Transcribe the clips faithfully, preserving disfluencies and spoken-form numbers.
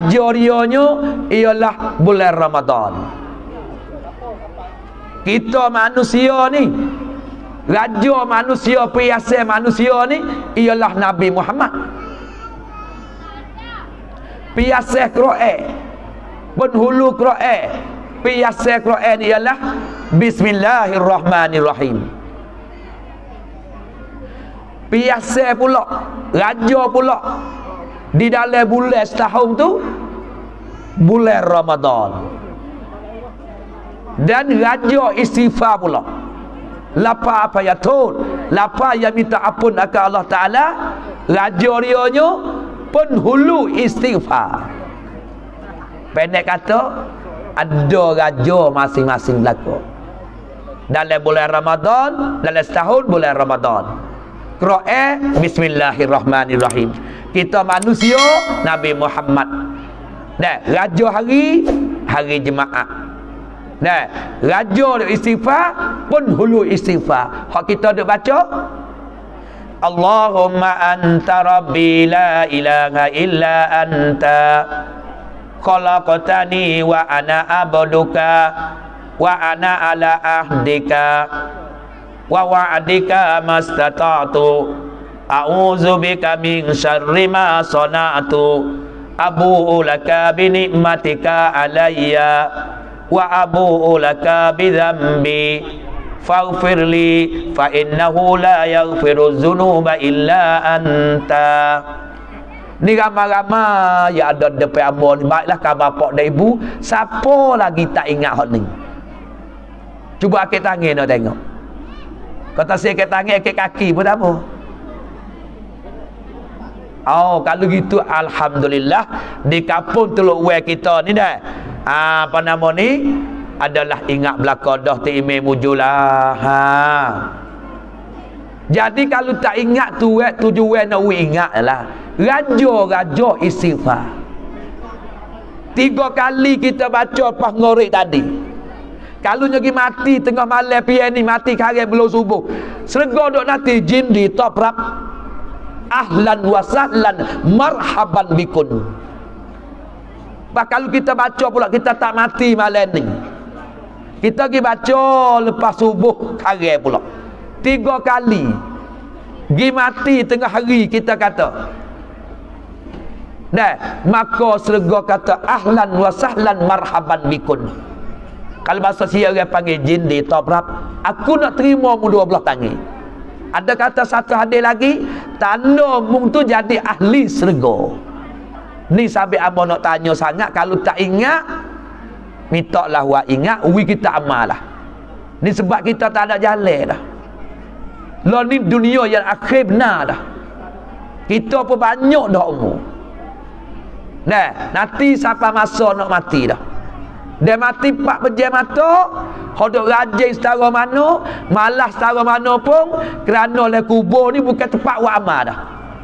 raja dianya ialah bulan Ramadan. Kita manusia ni, raja manusia, piasa manusia ni ialah Nabi Muhammad. Piasa Quran, penghulu Quran, piasa Quran ialah Bismillahirrahmanirrahim. Piasa pula, raja pula di dalam bulan setahun tu bulan Ramadan. Dan raja istighfar pula. Lapa apa ya tun, lapa yang minta ampun akan Allah Ta'ala, raja dianya penghulu istighfar. Pendek kata, ada raja masing-masing berlaku dalam bulan Ramadan, dalam setahun bulan Ramadan. Quran Bismillahirrahmanirrahim. Kita manusia Nabi Muhammad. Nah, raja hari hari Jumaat. Nah, raja duk istighfar, penghulu istighfar. Hak kita duk baca Allahumma anta rabbi la ilaha illa anta khalaqtani wa ana abduka wa ana ala ahdika wa wa'adika mastata'tu a'udzu bika min syarri ma sana'tu abu'u laka bi ni'matika alayya wa abu'u laka bi dhanbi faghfirli fa innahu la yaghfiru dzunuba illa anta. Ni ramai-ramai yang ada depan ambo ni, baiklah kan bapak dan ibu, siapa lagi tak ingat hal ni? Cuba akik tangan nak tengok. Kata saya akik tangan, akik kaki pun tak apa. Oh, kalau gitu alhamdulillah di kampung Teluk Wei kita ni dah. Ah, apa nama ni? Adalah ingat belaka dah ti imam mujulah. Ha. Jadi kalau tak ingat tu eh tujuan nak ingatlah. Raja-raja istighfar. Tiga kali kita baca pas ngorek tadi. Kalau nyagi mati tengah malam pian ni, mati kare belum subuh. Serga dok nanti jin di top rap. Ahlan wa sahlan marhaban bikun. Bah kalau kita baca pula kita tak mati malam ni. Kita pergi baca lepas subuh kare pula. Tiga kali. Gi mati tengah hari kita kata. Nah, maka serga kata ahlan wa sahlan marhaban bikun. Kalau bahasa sia orang panggil jin di top rap, aku nak terima mu dua belah tangan. Ada kata satu hadis lagi, tanda mung tu jadi ahli serga. Ni sampai abang nak tanya sangat, kalau tak ingat minta lah wa ingat, wi kita amal lah. Ni sebab kita tak ada jalan dah. Lah ni dunia yang akhir benar dah. Kita pun banyak dah umur. Nah, nanti sampai masa nak mati dah. Dia mati pak pejam mata, hodok rajin setara mana, malas setara mana pun, kerana le kubur ni bukan tempat buat amal dah.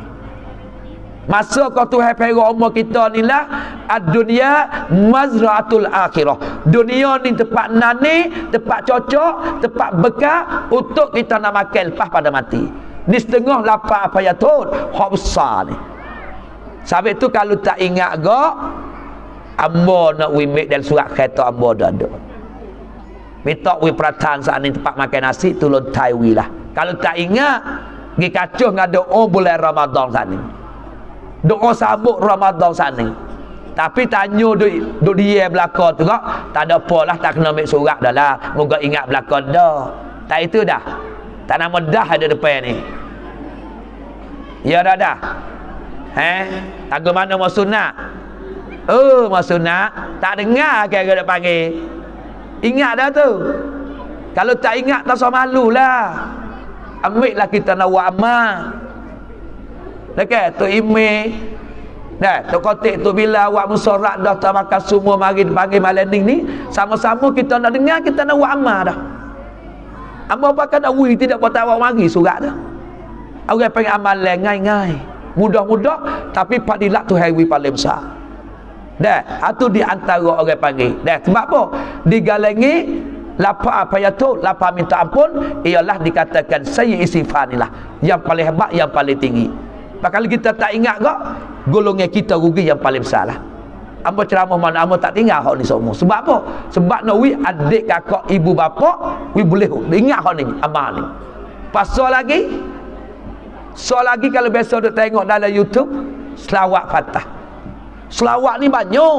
Masa kau Tuhan perak umur kita ni lah, ad-dunya mazra'atul akhirah. Dunia ni tempat nani, tempat cocok, tempat bekal untuk kita nak makan lepas pada mati. Ni setengah lapar apa ya tu, hak besar ni. Sebab tu kalau tak ingat gak, ambo nak wimik dan surat kereta ambo dah ada. Minta wi peratan saat ni tempat makan nasi tolong taiwi lah. Kalau tak ingat, pergi kacuh ngada oh bulan Ramadan saat ni. Doa sambut Ramadan saat ni. Tapi tanya duk duk dia belaka tu kak, tak ada apa lah, tak kena ambil surat dah lah. Moga ingat belaka dah. Tak itu dah. Tak nama dah ada depan ni. Ya dah dah. Eh, lagu mana mau sunat? Oh, mau sunat. Tak dengar ke dia panggil. Ingat dah tu. Kalau tak ingat tak usah malu lah. Ambil lah kita nak buat amal. Dekat tu email. Dah, tu kotik tu bila awak musorak dah tak makan semua mari panggil malam ni, sama-sama kita nak dengar, kita nak buat amal dah. Amal apa kan awi tidak patut awak mari surat dah. Orang panggil amal ngai-ngai. Mudah-mudah tapi padilat tu hari paling besar. Dah, itu di antara orang panggil. Dah, sebab apa? Digalengi lapa apa ya tu, lapa minta ampun ialah dikatakan saya istighfar ni lah yang paling hebat, yang paling tinggi. Kalau kita tak ingat kok, golongan kita rugi yang paling besar lah. Ambo ceramah mana ambo tak tinggal hak ni semua. Sebab apa? Sebab nak wi adik kakak ibu bapa wi boleh ingat hak ni amal ni. Pasal lagi so lagi kalau biasa duk tengok dalam YouTube selawat Fatah. Selawat ni banyak.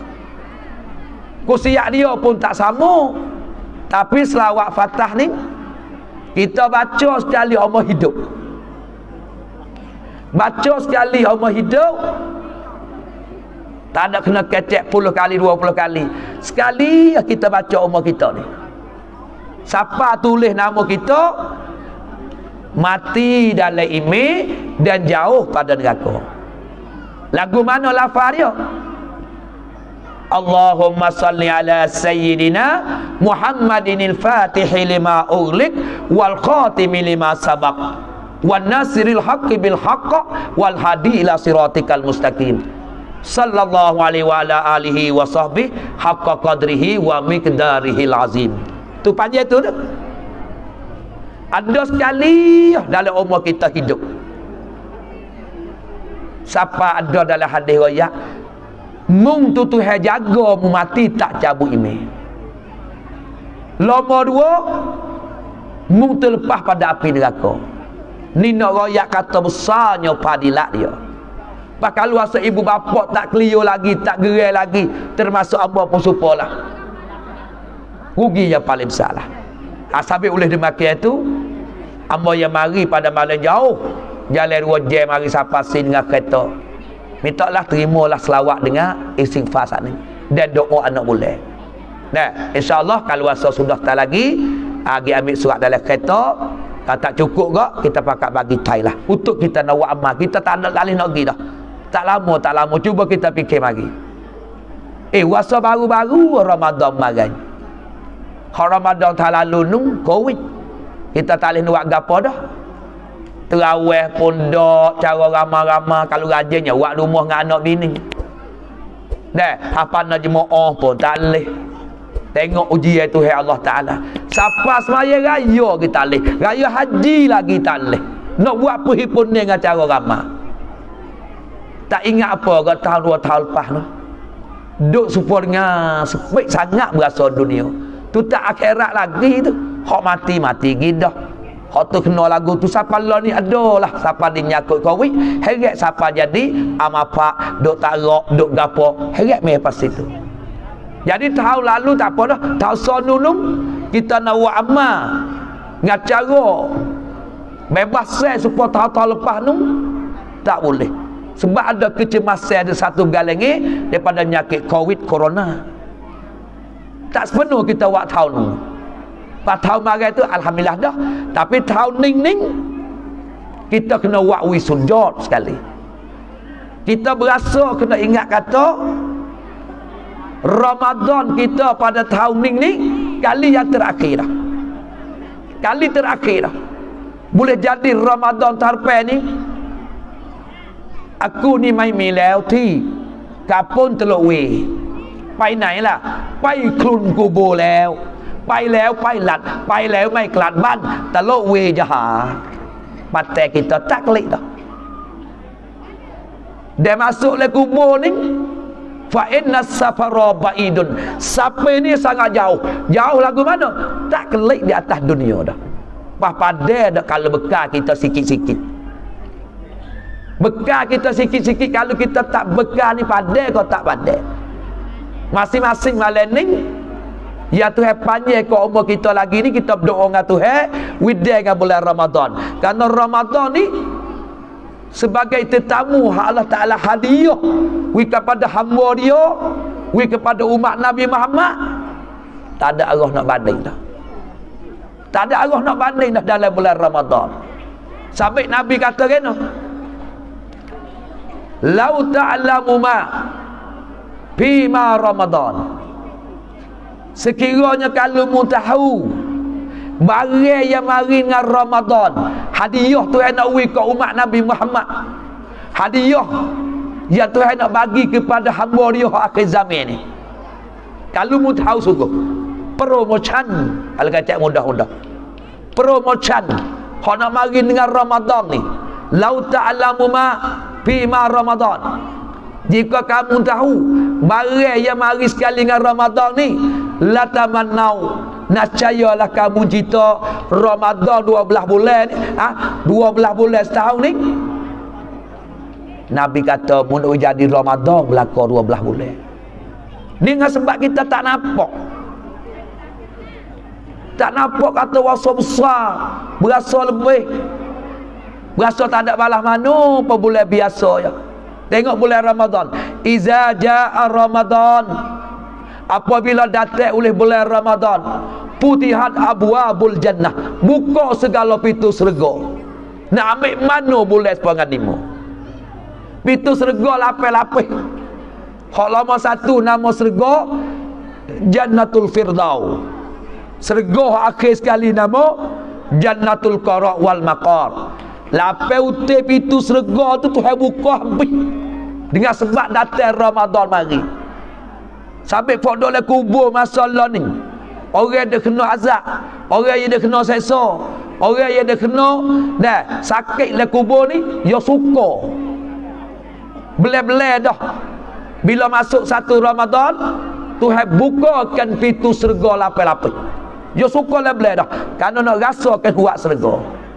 Kusiak dia pun tak sama. Tapi selawat Fatah ni kita baca sekali umur hidup. Baca sekali umur hidup. Tak ada kena kecek puluh kali, dua puluh kali. Sekali kita baca umur kita ni. Siapa tulis nama kita, mati dalam ime dan jauh pada neraka. Lagu mana lafaz dia? Allahumma salli ala sayyidina Muhammadinil fatihi lima ughliq wal khatimi lima sabaq wan nasiril haqqi bil haqq wal hadi ila siratikal mustaqim sallallahu alaihi wa ala alihi wa sahbihi haqqa qadrihi wa miqdarihil azim. Tu panjang tu tu. Ada sekali dalam umur kita hidup. Siapa ada dalam hadis riwayat mung tu Tuhan jaga mu mati tak cabut ime. Nombor dua, mung terlepas pada api neraka. Ni nak royak kata besarnya padilat dia. Pak kalau asa ibu bapa tak clear lagi, tak gerai lagi, termasuk hamba pun supalah. Rugi yang paling besar lah. Asabi oleh demikian itu, hamba yang mari pada malam jauh, jalan dua jam mari siapa sin dengan kereta. Mintalah terimalah selawat dengan istighfar saat ni dan doa anak boleh. Nah, insya-Allah kalau asa sudah tak lagi, agi ambil surat dalam kereta. Kalau tak cukup kok, kita pakat bagi tai lah. Untuk kita nak buat amal, kita tak nak kali nak pergi dah. Tak lama, tak lama. Cuba kita fikir lagi. Eh, puasa baru-baru Ramadan magai. Kalau Ramadan tak lalu nung, Covid. Kita tak boleh buat gapo dah. Terawih pun dak, cara ramah-ramah. Kalau rajinnya, buat rumah dengan anak bini. Dah, apa nak jemaah pun tak boleh. Tengok ujian Tuhan Allah Ta'ala. Siapa semaya raya kita boleh. Raya haji lagi tak boleh. Nak buat perhimpunan dengan cara ramah. Tak ingat apa ke tahun dua tahun lepas tu. Duk supaya dengan sepik sangat berasa dunia. Tu tak akhirat lagi tu. Hak mati-mati gidah. Hak tu kena lagu tu. Siapa lah ni adalah. Siapa dia nyakut Covid. Heret siapa jadi. Amapak. Duk tarak. Duk gapo. Heret meh pas itu. Jadi tahun lalu tak apa dah. Tahun sonulung. Kita nak buat amal. Dengan cara. Bebas saya supaya tahun-tahun lepas tu. Tak boleh. Sebab ada kecemasan ada satu galengi daripada nyakit Covid Corona. Tak sepenuh kita buat tahun ni. Pas tahun marai tu alhamdulillah dah. Tapi tahun ning-ning kita kena buat wisujud sekali. Kita berasa kena ingat kata Ramadan kita pada tahun ning-ning kali yang terakhir dah. Kali terakhir dah. Boleh jadi Ramadan tarpe ni aku ni mai miแล้วที่กาป้นตะโลเวไปไหนล่ะไปคลุนกูโบแล้วไปแล้วไปหลัดไปแล้วไม่กลัดบ้านตะโลเวจะหาปัดแต่kita tak klik dah dia masuk le kubur ni fa inna safara baidun sampai ni sangat jauh jauh lagu mana tak klik di atas dunia dah pas pada dah kalau bekal kita sikit-sikit bekal kita sikit-sikit kalau kita tak bekal ni pada kau tak pada masing-masing malam ni ya Tuhan panjang kau umur kita lagi ni kita berdoa dengan Tuhan widai dengan bulan Ramadan kerana Ramadan ni sebagai tetamu Allah Ta'ala hadiah wi kepada hamba dia wi kepada umat Nabi Muhammad tak ada Allah nak banding dah tak ada Allah nak banding dah dalam bulan Ramadan sampai Nabi kata kena lau ta'lamu ma fima Ramadan sekiranya kalau mu tahu barang yang mari dengan Ramadan hadiah Tuhan nak bagi ke umat Nabi Muhammad hadiah yang Tuhan nak bagi kepada hamba dia akhir zaman ni kalau mu tahu sungguh promotion kalau kata mudah-mudah promotion hak nak mari dengan Ramadan ni lau ta'lamu ma fima Ramadan jika kamu tahu barang yang mari sekali dengan Ramadan ni, la tamannau, nascayalah kamu cita Ramadan dua belas bulan ni, ha, dua belas bulan setahun ni. Nabi kata mun jadi Ramadan belaka dua belas bulan. Ni dengan sebab kita tak nampak. Tak nampak kata wasa besar, berasa lebih. Berasa tak ada balas mana apa bulan biasa ya. Tengok bulan Ramadan. Iza jaa Ramadan, apabila datang oleh bulan Ramadan, putihat abwabul jannah, buka segala pintu syurga. Nak ambil mana bulan sepanjang lima. Pintu syurga lapis-lapis. Hak lama satu nama syurga Jannatul Firdaus. Syurga akhir sekali nama Jannatul Qara wal Maqar. Lapis utai pintu syurga tu Tuhan buka habis. Dengan sebab datang Ramadan mari. Sampai pokok dalam kubur masalah ni, orang dia kena azab, orang yang dia kena seksa, orang yang dia kena dah sakit dalam kubur ni, dia suka belai-belai dah. Bila masuk satu Ramadan, Tuhan bukakan pintu syurga lapis-lapis. Dia suka belai dah, kerana nak rasakan kuat syurga.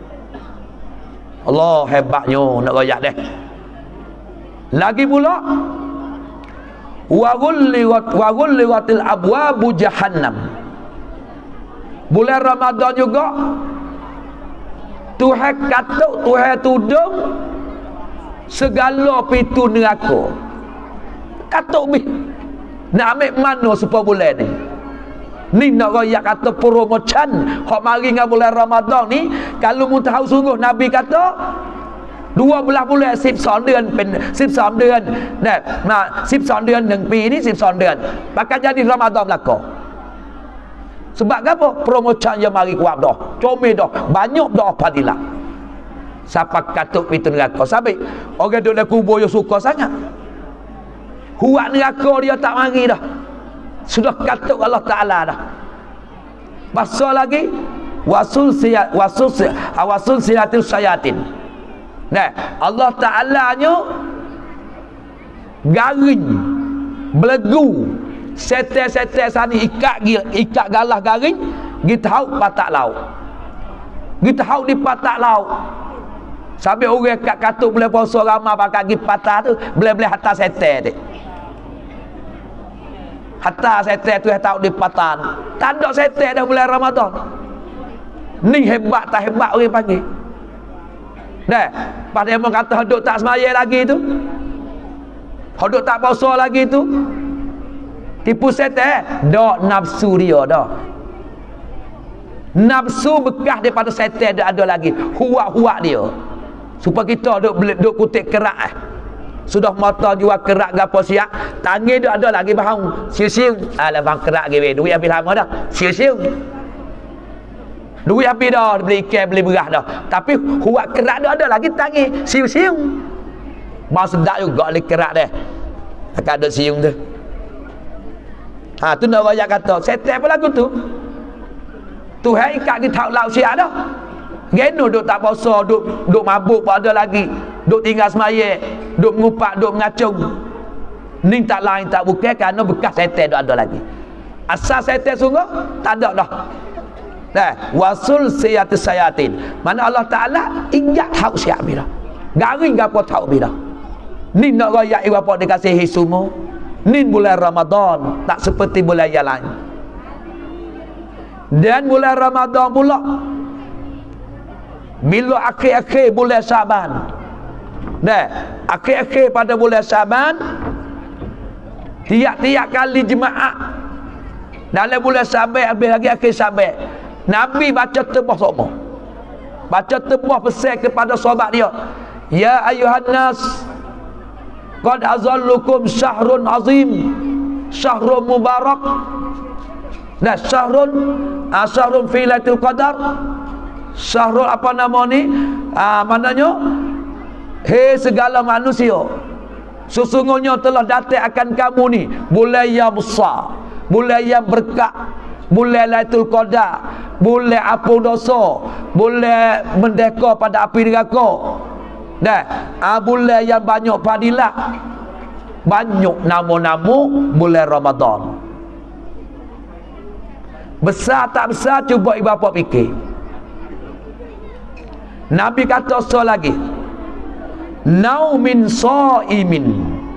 Allah hebatnya nak royak deh. Lagi pula wa ghulliwat wa ghulliwatil abwabu jahannam. Bulan Ramadan juga Tuhan katuk, Tuhan tudung segala pintu neraka. Katuk mi nak ambil mana supaya bulan ni. Ni nak royak kata promotion hak mari dengan bulan Ramadan ni. Kalau mu tahu sungguh Nabi kata dua belas bulanสิบสองเดือนเป็นสิบสองเดือนนะมาสิบสองเดือนหนึ่งปีนี่สิบสองเดือน bakal jadi Ramadan belaka. Sebab apa? Promotion yang mari kuat dah, comel dah, banyak dah fadilah. Siapa katuk pintu neraka sampai orang duduk dalam kubur yang suka sangat. Huat neraka dia tak mari dah. Sudah katuk Allah Taala dah. Pasal lagi wasul siat wasul wasul siatil syayatin. Nah, Allah Ta'ala-nya garing, belegu, setel-setel sana ikat ikat galah garing, kita hau patak laut. Kita hau di patak laut. Sampai orang kat katuk boleh puasa ramai pakai pergi patah tu, boleh-boleh hatta setel dia. Hatta setel tu tahu di patah. Tak ada setel dah bulan Ramadan. Ni hebat tak hebat orang panggil. Dah, pada yang kata hodok tak semaya lagi tu, hodok tak puasa lagi tu, tipu setan, dak nafsu dia dah. Nafsu bekas daripada setan dak ada lagi, huak-huak dia. Supaya kita duk duk kutip kerak eh. Sudah mata jual kerak gapo siap, tangan dak ada lagi bahang, siu-siu. Alah bang kerak ge duit habis lama dah. Siu-siu. Duit habis dah, beli ikan, beli beras dah. Tapi huak kerak dah ada lagi tangi, siung-siung. Mau sedap juga oleh kerak dia. Akan ada siung tu. Ha, tu nak banyak kata. Setel pun lagu tu. Tuhan ikat kita laut siap dah. Geno duk tak puasa, duk duk mabuk pun ada lagi. Duk tinggal semaya, duk mengupak, duk mengacung. Ni tak lain tak bukan kerana bekas setel dah ada lagi. Asal setel sungguh tak ada dah. Nah, wasul siyatis sayatin. Mana Allah Ta'ala ingat tahu siap bila. Garing gapo tahu bila. Ni nak royak apa dikasihi semua. Ni bulan Ramadan tak seperti bulan yang lain. Dan bulan Ramadan pula bila akhir-akhir bulan Syaban. Nah, akhir-akhir pada bulan Syaban tiap-tiap kali jemaah dalam bulan Syaban habis lagi akhir Syaban. Nabi baca tebah semua. Baca tebah pesan kepada sahabat dia. Ya ayuhan nas, qad azallukum syahrun azim, syahrun mubarak. Nah, syahrun uh, syahrun fi lailatul qadar. Syahrul apa nama ni? Ah, maknanya hei segala manusia, sesungguhnya telah datang akan kamu ni bulan yang besar, bulan yang berkah, bulan Lailatul Qadar, bulan ampun dosa, bulan merdeka pada api neraka. Dah, ah, bulan yang banyak fadilah. banyak nama-nama bulan Ramadan. Besar tak besar, cuba ibu bapa fikir. Nabi kata so lagi, naumin shaimin.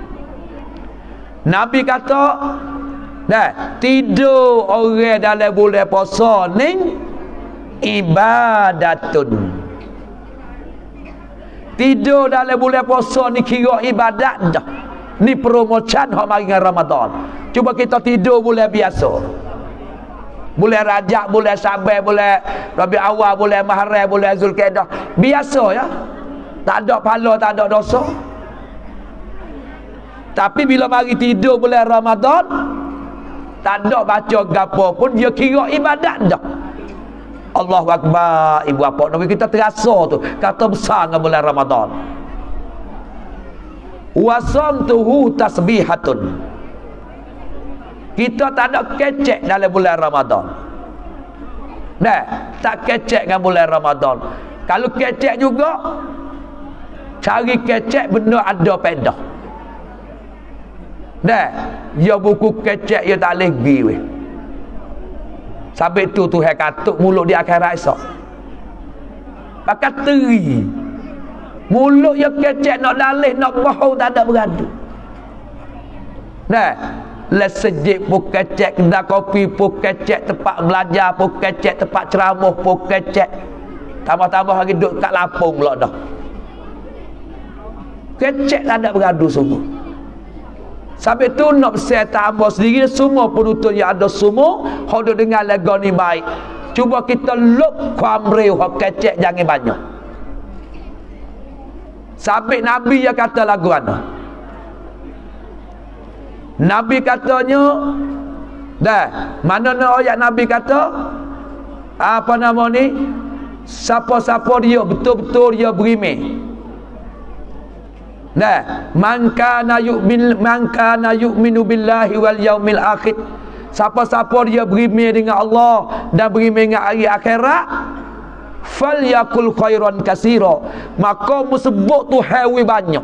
Nabi kata dah, tidur orang dalam bulan puasa ni ibadatun. Tidur dalam bulan puasa ni kira ibadat dah. Ni promotion hak mari dengan Ramadan. Cuba kita tidur bulan biasa, bulan Rajab, bulan Syaban, bulan Rabiul Awal, bulan Muharram, bulan Zulkaidah, biasa ya, tak ada pahala, tak ada dosa. Tapi bila mari tidur bulan Ramadan, tak ada baca gapo pun, dia kira ibadat dah. Allahu Akbar, ibu bapa. Nabi kita terasa tu kata besar dengan bulan Ramadan. Wasamtuhu tasbihatun. Kita tak ada kecek dalam bulan Ramadan. Dah, tak kecek dengan bulan Ramadan. Kalau kecek juga, cari kecek benda ada pedah. Dah, ya buku kecek ya tak boleh pergi weh. Sampai tu Tuhan katuk mulut di akhirat esok. Pakai teri. Mulut ya kecek nak dalih, nak bohong, tak ada beradu. Dah, les sejik pun kecek, kedai kopi pun kecek, tempat belajar pun kecek, tempat ceramah pun kecek. Tambah-tambah lagi duduk kat Lampung pula dah. Kecek tak ada beradu semua. Sampai tu nak besar tambah sendiri, semua penuntut yang ada semua hak duk dengar lagu ni baik. Cuba kita look kuamreu hak kecek jangan banyak. Sampai Nabi yang kata lagu mana? Nabi katanya dah, mana nak ayat Nabi kata apa nama ni, siapa-siapa dia betul-betul dia berimeh. Dah, man kana yu'min man kana yu'minu billahi wal yaumil akhir. Siapa-siapa dia berimeh dengan Allah dan berimeh dengan hari akhirat, falyakul khairan katsira, maka mu sebut tu hawi banyak.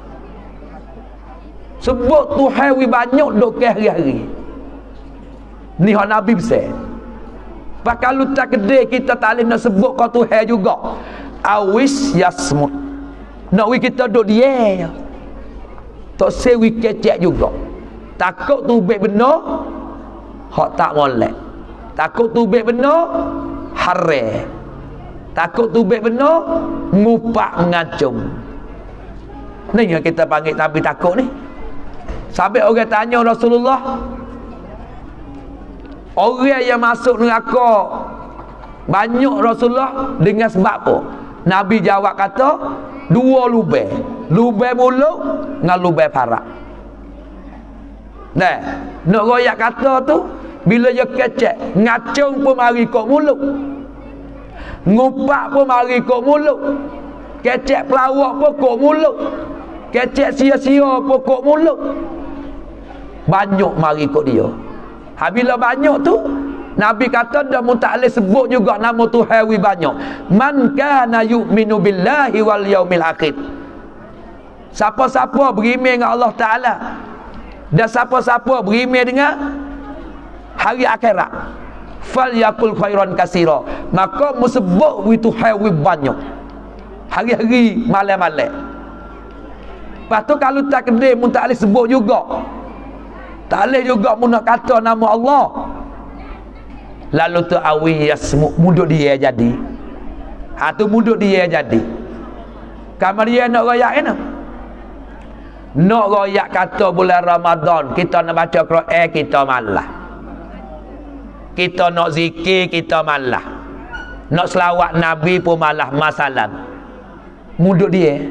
Sebut tu hawi banyak dok ke hari-hari. Ni hak Nabi besar. Pak kalau tak kedai kita tak boleh nak sebut kau tu hai juga. Awis yasmut. Nak we kita duk dia. Tak sewi kecek juga. Takut tu baik benar, hak tak molek. Takut tu baik benar, haram. Takut tu baik benar, ngupak ngacung. Ni yang kita panggil Nabi takut ni. Sampai orang tanya Rasulullah, orang yang masuk neraka banyak Rasulullah dengan sebab apa? Nabi jawab kata dua lubang, lubang mulut dengan lubang parak. Nah, nak royak kata tu bila dia kecek, ngacung pun mari kok mulut, ngupak pun mari kok mulut, kecek pelawak pun kok mulut, kecek sia-sia pun kok mulut. Banyak mari kok dia. Habila banyak tu Nabi kata dah mu tak boleh sebut juga nama Tuhan wi banyak. Man kana yu'minu billahi wal yaumil akhir. Siapa-siapa berimeh dengan Allah Taala dan siapa-siapa berimeh dengan hari akhirat, falyakul khairan katsira, maka mu sebut wi Tuhan wi banyak. Hari-hari, malam-malam. Lepas tu kalau tak kedai mu tak boleh sebut juga. Tak boleh juga mu nak kata nama Allah. Lalu tu awi yasmu, muduk dia jadi. Ha tu muduk dia jadi. Kamar dia nak royak kan? Nak royak kata bulan Ramadan, kita nak baca Quran, kita malah. Kita nak zikir, kita malah. Nak selawat Nabi pun malah masalah. Muduk dia.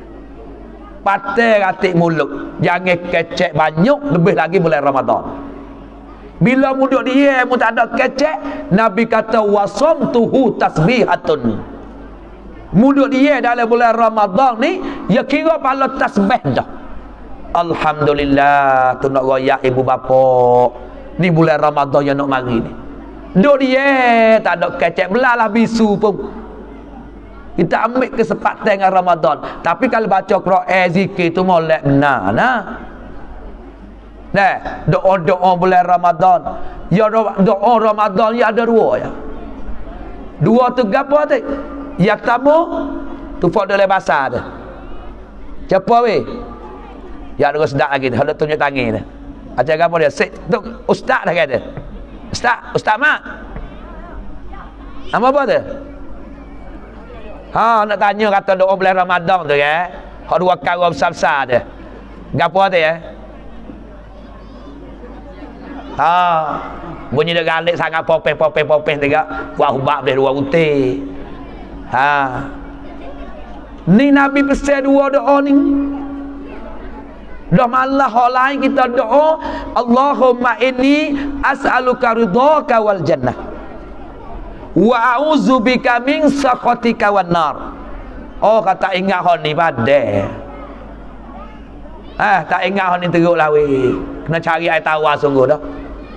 Patai ratik mulut. Jangan kecek banyak, lebih lagi bulan Ramadan. Bila muduk dia mu tak ada kecek, Nabi kata wasamtuhu tasbihatun. Muduk dia dalam bulan Ramadan ni, ya kira pahala tasbih dah. Alhamdulillah, tu nak royak ibu bapa. Ni bulan Ramadan yang nak mari ni. Duk dia tak ada kecek, belalah bisu pun. Kita ambil kesempatan dengan Ramadan. Tapi kalau baca Quran, zikir tu molek benar nah. Nah, doa-doa bulan Ramadan. Ya doa Ramadan ya ada dua ya. Dua tu gapo tu? Yang pertama tu fak dalam bahasa tu. Siapa weh? Ya ada sedap lagi tu. Hendak tunjuk tangan tu. Macam gapo dia? Sik tu ustaz dah kata. Ustaz, ustaz mak. Nama apa tu? Ha, nak tanya kata doa bulan Ramadan tu kan. Hak dua kali besar-besar tu. Gapo tu ya? Ha, bunyi dia galik sangat popeh-popeh-popeh juga. Buat hubak boleh dua uti. Ha. Ni Nabi pesan dua doa ni. Dah malah hal lain kita doa, Allahumma inni as'aluka ridhaka wal jannah. Wa a'udzubika min sakhatika wan nar. Oh, kata ingat hal ni pada. Ah, tak ingat hal ni teruk lah weh. Kena cari air tawar sungguh dah.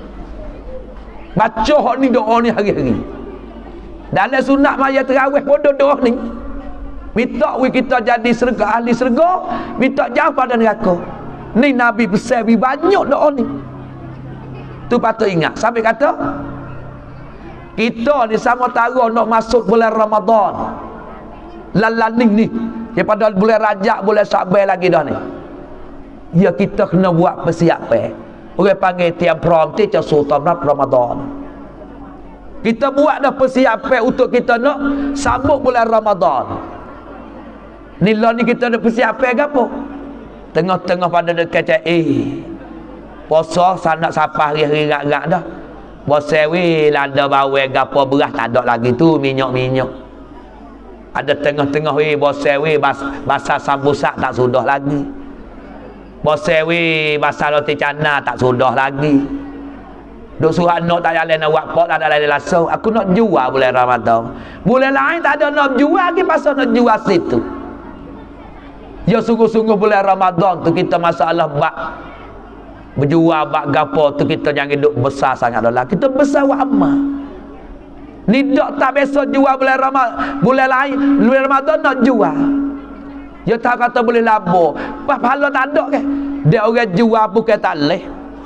Baca hak ni doa ni hari-hari. Dalam sunat maya tarawih pun doa ni. Minta we kita jadi syurga, ahli syurga, minta jauh pada neraka. Ni Nabi pesan bi banyak doa ni. Tu patut ingat. Sampai kata kita ni sama tara nak masuk bulan Ramadan. Lalaning ni daripada bulan Rajab, bulan Syaban lagi dah ni. Ya kita kena buat persiapan. Orang panggil tiap prom tiap sultan Ramadan. Kita buat dah persiapan untuk kita nak sambut bulan Ramadan. Ni lah ni kita nak persiapan ke apa? Tengah-tengah pada dekat cak eh puasa sanak sapah hari-hari rak-rak dah. Puasa weh lada bawel gapo beras tak ada lagi tu, minyak-minyak. Ada tengah-tengah weh puasa weh bas, basah sambusak tak sudah lagi. Puasa weh basah roti canai tak sudah lagi. Duk suruh anak tak jalan nak buat pot tak ada lain langsung. Aku nak jual bulan Ramadan. Bulan lain tak ada nak jual lagi, pasal nak jual situ. Ya sungguh-sungguh bulan Ramadan tu kita masalah bak berjual bak gapo tu kita jangan duk besar sangat dah. Kita besar wa amal. Ni dak tak biasa jual bulan Ramadan. Bulan lain bulan Ramadan nak jual. Ya tak kata boleh labur. Pas pahala tak ada ke? Dia orang jual bukan tak leh.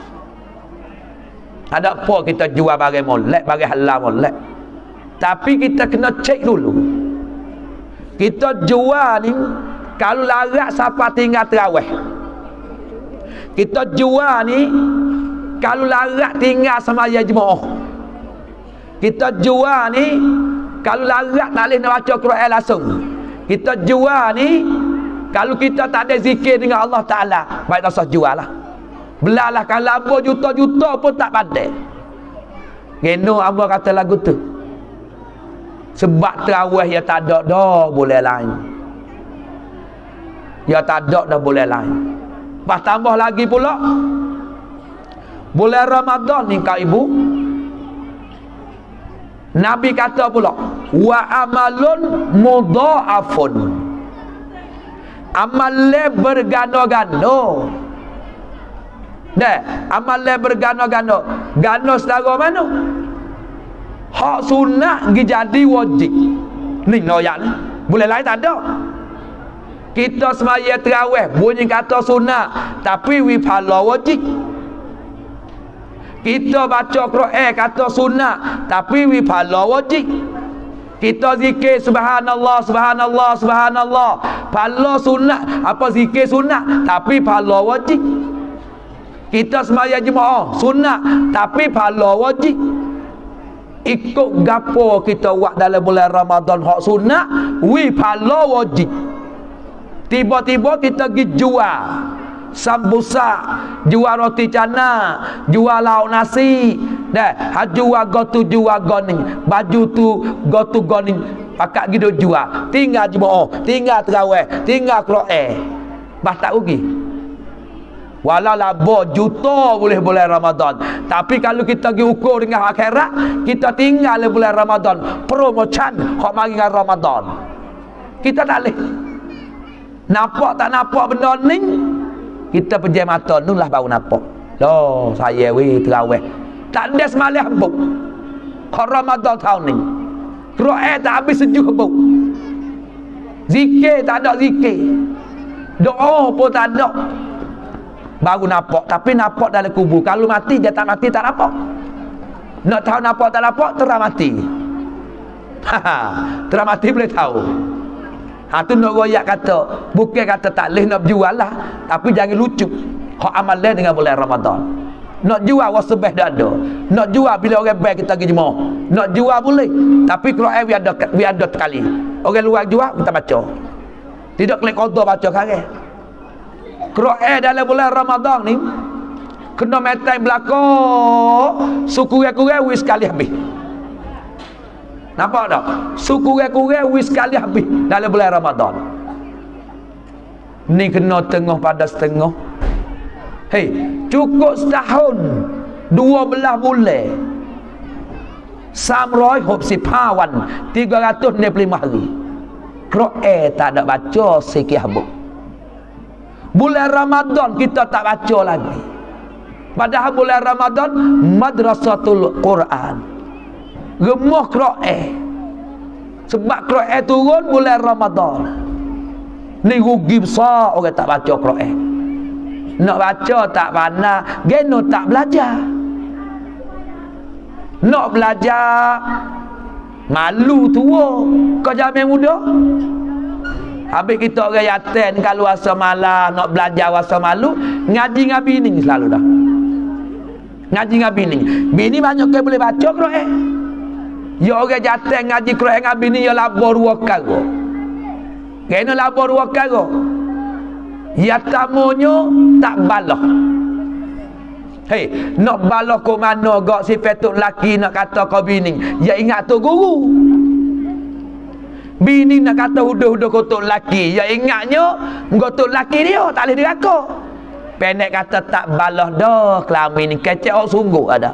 Ada apa kita jual barang molek, barang halal molek. Tapi kita kena cek dulu. Kita jual ni kalau larat siapa tinggal terawih. Kita jual ni kalau larat tinggal sembahyang jemaah. Kita jual ni kalau larat tak boleh nak baca Quran langsung. Kita jual ni kalau kita tak ada zikir dengan Allah Ta'ala, baik tak usah jual lah. Belalah kalau apa juta-juta pun tak pandai. Geno apa kata lagu tu. Sebab terawih ya tak ada dah boleh lain. Ya tak ada dah boleh lain. Pas tambah lagi pula bulan Ramadan ni kau ibu, Nabi kata pula wa amalun mudha'afun. Amalan bergano-gano. Dah, amalan bergano-gano. Gano sedara mana? Hak sunat gi jadi wajib. Ni noyak ni. Boleh lain tak ada. Kita semaya terawih bunyi kata sunat, tapi wi pahala wajib. Kita baca Quran kata sunat, tapi wi pahala wajib. Kita zikir subhanallah subhanallah subhanallah, pahala sunat, apa zikir sunat tapi pahala wajib. Kita sembahyang jemaah sunat tapi pahala wajib. Ikut gapo kita buat dalam bulan Ramadan hak sunat wi pahala wajib. Tiba-tiba kita pergi jual sambusa, jual roti canai, jual lauk nasi, dah, ha jual gotu jual goning, baju tu gotu goning, pakat gitu jual. Tinggal jemaah, tinggal terawih, tinggal Quran. Bah tak rugi. Walau labo juta boleh bulan Ramadan, tapi kalau kita pergi ukur dengan akhirat, kita tinggal bulan Ramadan, promotion hak mari dengan Ramadan. Kita tak boleh. Nampak tak nampak benda ni, kita pejam mata nu lah baru nampak. Loh, saya weh terawih. Tak ada semalam habuk. Kau Ramadan tahun ni. Quran tak habis sejuk habuk. Zikir tak ada zikir. Doa pun tak ada. baru nampak. Tapi nampak dalam kubur. Kalau mati dia tak mati tak nampak. Nak tahu nampak tak nampak, terang mati. Haha, terang mati boleh tahu. Ha tu nak royak kata, bukan kata tak boleh nak jual lah, tapi jangan lucu. Hak amal lain dengan bulan Ramadan. Nak jual wasbah dak ada. Nak jual bila orang baik kita pergi jemaah. Nak jual boleh, tapi Quran we ada we ada sekali. Orang luar jual kita baca. Tidak klik qada baca sekarang. Quran dalam bulan Ramadan ni kena metai belakang suku-kurang wis sekali habis. Nampak tak? Suku-kurang wis sekali habis dalam bulan Ramadan. Ni kena tengah pada setengah. Hei, cukup setahun dua belas bulan samroi hop sipawan tiga ratus enam puluh lima hari. Quran tak ada baca sikit habuk. Bulan Ramadan kita tak baca lagi. Padahal bulan Ramadan madrasatul Quran. Remah Quran. Sebab Quran turun bulan Ramadan. Ni rugi besar orang tak baca Quran. Nak baca tak pandai, geno tak belajar. Nak belajar malu tua, kau jamin muda. Habis kita orang yatim kalau asa malah nak belajar asa malu, ngaji dengan bini selalu dah. Ngaji dengan bini. Bini banyak ke boleh baca Quran. Ya orang yatim ngaji Quran dengan bini ya labor dua kali. Kena labor dua kali. Ya tamunya tak balah. Hei, nak balah ke mana gak si petuk laki nak kata kau bini. Ya ingat tu guru. Bini nak kata huduh-huduh kotok laki. Ya ingatnya kotok laki dia tak boleh diraka. Pendek kata tak balah dah kelamin ni. Kecek orang sungguh ada.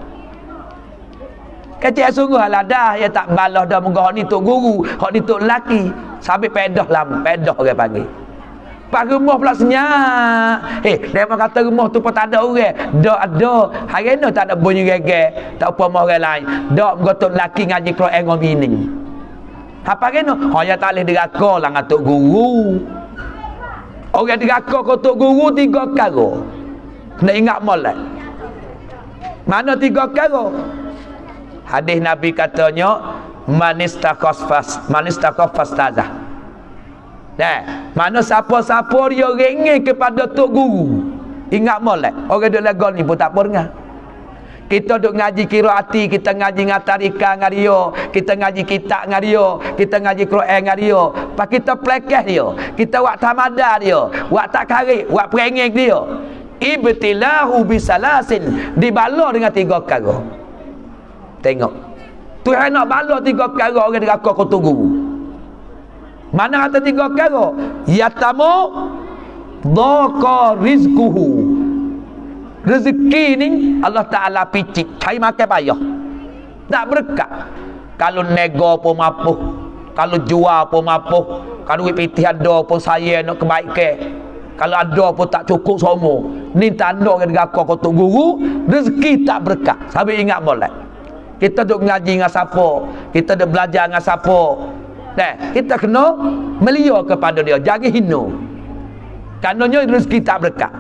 Kecek sungguh lah dah. Ya tak balah dah. Muka ni tok guru. Hak ni tok laki. Sampai pedah lah. Pedah orang panggil. Pak rumah pula senyap. Eh, dia memang kata rumah tu pun tak ada orang. Tak ada. Hari ni tak ada bunyi geger. Tak apa sama orang lain. Tak mengotok laki ngaji Quran dengan bini. Apa kena? Hanya tak boleh diraka lah dengan tok guru. Orang diraka ke tok guru tiga kali. Kena ingat molek. Mana tiga kali? Hadis Nabi katanya, manistaqas fas, manistaqas fastazah. Dah, mana siapa-siapa dia rengeh kepada tok guru. Ingat molek. Orang duk lagu ni pun tak apa dengar. Kita duk ngaji qiraati, kita ngaji ngatarika dengan dia, kita ngaji kitab dengan dia, kita ngaji Quran dengan dia. Pas kita pelekeh dia, kita buat tamada dia, buat tak karik, buat perengeh dia. Ibtilahu bisalasin, dibala dengan tiga perkara. Tengok. Tuhan nak bala tiga perkara orang neraka kau tunggu. Mana kata tiga perkara? Yatamu dhaqa rizquhu. Rezeki ni Allah Ta'ala picit, cari makan payah. Tak berkat. Kalau nego pun mampu, kalau jual pun mampu, kalau duit pitih ada pun saya nak kebaikan, kalau ada pun tak cukup semua. Ni tanda orang neraka kau tok guru, rezeki tak berkat. Sampai ingat molek. Kita duk ngaji dengan siapa, kita duk belajar dengan siapa. Dah, kita kena melia kepada dia, jangan hina. Karenanya rezeki tak berkat.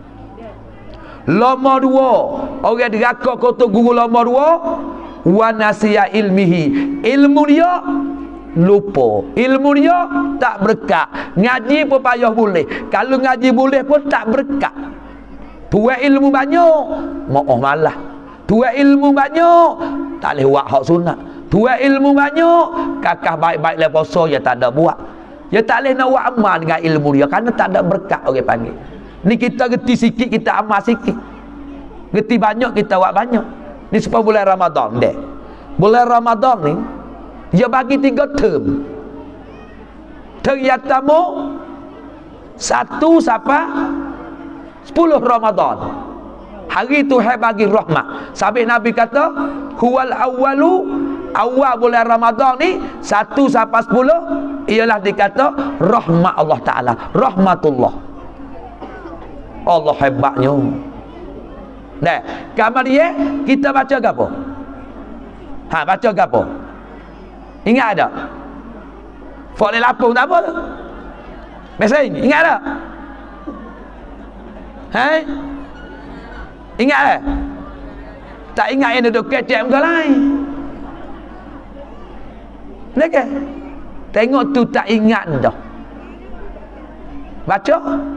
Lama dua, orang neraka kau tok guru lama dua, wa nasiya ilmihi. Ilmu dia lupa, ilmu dia tak berkat. Ngaji pun payah boleh, kalau ngaji boleh pun tak berkat. Tuai ilmu banyak, maaf malah. Tuai ilmu banyak, tak boleh buat hak sunat. Tuai ilmu banyak, kakak baik-baik le puasa dia tak ada buat. Dia tak boleh nak buat amal dengan ilmu dia kerana tak ada berkat orang panggil. Ni kita reti sikit, kita amal sikit. Reti banyak, kita buat banyak. Ni sebab bulan Ramadan deh. Bulan Ramadan ni dia bagi tiga term. Ternyatamu satu sampai sepuluh Ramadan. Hari tu hai bagi rahmat. Sampai Nabi kata, huwal awwalu, awal bulan Ramadan ni satu sampai sepuluh ialah dikata rahmat Allah Ta'ala, rahmatullah. Allah hebatnya. Nah, kamar dia kita baca apa? Ha, baca apa? Ingat ada? Fole lapung tak apa tu? Biasa ini, ingat tak? Hai? Ingat eh? Tak ingat yang duduk kecek muka lain. Nak tengok tu tak ingat dah. Baca.